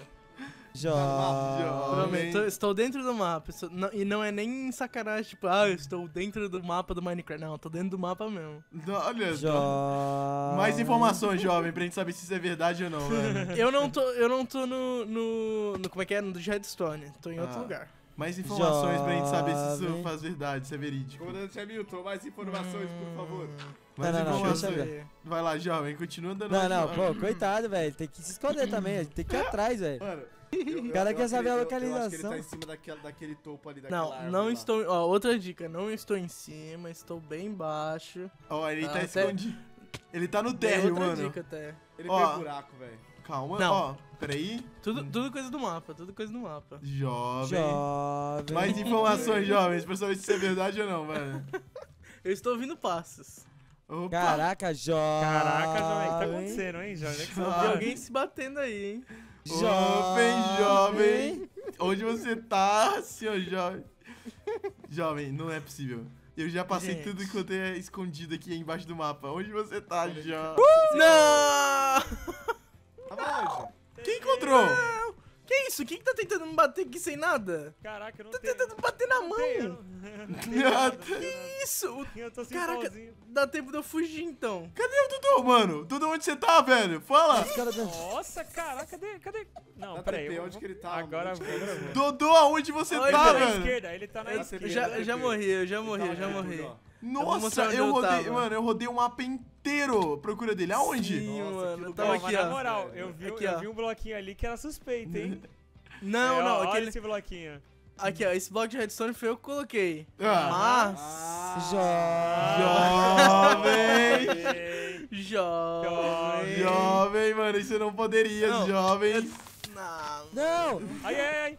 Jovem. Prometo, eu estou dentro do mapa. Estou- não- e não é nem sacanagem, tipo, ah, eu estou dentro do mapa do Minecraft. Não, eu tô dentro do mapa mesmo. Não, olha, Jovem. mais informações, jovem, pra gente saber se isso é verdade ou não, velho. Eu não tô, eu não tô no, no, no- como é que é? No do Redstone. Tô em outro Ah. lugar. Mais informações pra gente saber se isso Jovem. faz verdade, se é verídico. Comandante Hamilton, mais informações, por favor. Mais Não, não, não, informações. deixa eu ver. Vai lá, jovem, continua dando Não, uma- não, pô, coitado, velho. Tem que se esconder também. A gente tem que ir atrás, velho. Mano, eu- O cara eu quer saber a acredito- eu- Eu acho que ele localização. tá em cima daquela, daquele topo ali, daquela Não, árvore não lá. estou. Ó, outra dica, não estou em cima, estou bem baixo. Ó, ele Ah, tá até- escondido. Ele tá no Tem térreo, outra mano. dica até. Ele Ó. fez buraco, velho. Calma, Não. ó. Peraí. Tudo, tudo coisa do mapa, tudo coisa do mapa. Jovem. Jovem. Mais informações, jovens, pra saber se isso é verdade ou não, velho. Eu estou ouvindo passos. Opa. Caraca, jovem. Caraca, jovem, o que tá acontecendo, hein, jovem? Ah. Eu vi alguém se batendo aí, hein? Jovem, jovem. Onde você tá, senhor jovem? Jovem, não é possível. Eu já passei Gente. tudo enquanto é escondido aqui embaixo do mapa. Onde você tá, jovem? Não! Tava onde? Quem encontrou? Que isso? Quem que tá tentando me bater aqui sem nada? Caraca, eu não Tá tenho. tentando bater na não tenho, mão. não tenho nada, não tenho nada. Que isso? O- Eu tô sem Caraca, pauzinho. dá tempo de eu fugir então. Cadê o Dudu, mano? Dudu, onde você tá, velho? Fala. Os caras da- Nossa, caraca, cadê? Cadê? Não, Dá peraí. T P, eu onde vou- que ele tá? Agora, Onde que agora ele eu vou. Dudu, aonde você Oi, tá, peraí, Ele tá na velho? esquerda, ele tá na Eu esquerda. já, eu já morri, eu já morri, eu já Tá, morri. ó. vou Nossa, mostrar onde eu eu rodei, tava. mano, eu rodei um mapa inteiro à procura dele. Aonde? Sim, Nossa, mano. que Eu lugar. tava Ó, aqui, mas na ó. moral, eu vi, Aqui, eu ó. vi um bloquinho ali que era suspeito, hein? Não, É, não, ó, olha aquele. esse bloquinho. Aqui, ó, esse bloco de redstone foi eu que coloquei. Ah. Mas. Jovem! Ei, Jovem. Jovem, mano, isso não poderia, Não, jovem. Não. Não! Ai, ai, ai.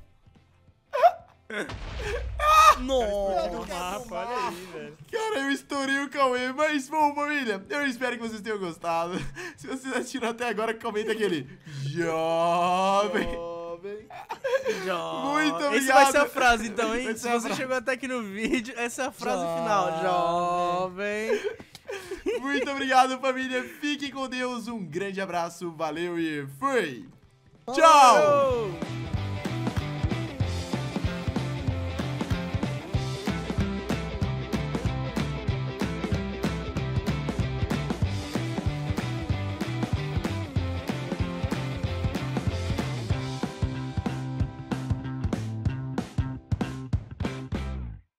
Nossa. No mapa, olha aí, velho. Cara, eu estourei o Cauê, mas bom, família, eu espero que vocês tenham gostado. Se vocês assistiram até agora, comenta aquele jovem. Jovem. Jovem. Muito Esse obrigado. vai ser a frase então, hein? Vai ser Se a você frase. chegou até aqui no vídeo, essa é a frase Jovem. final. Jovem. Muito obrigado, família. Fiquem com Deus, um grande abraço, valeu e fui. Tchau! Oh.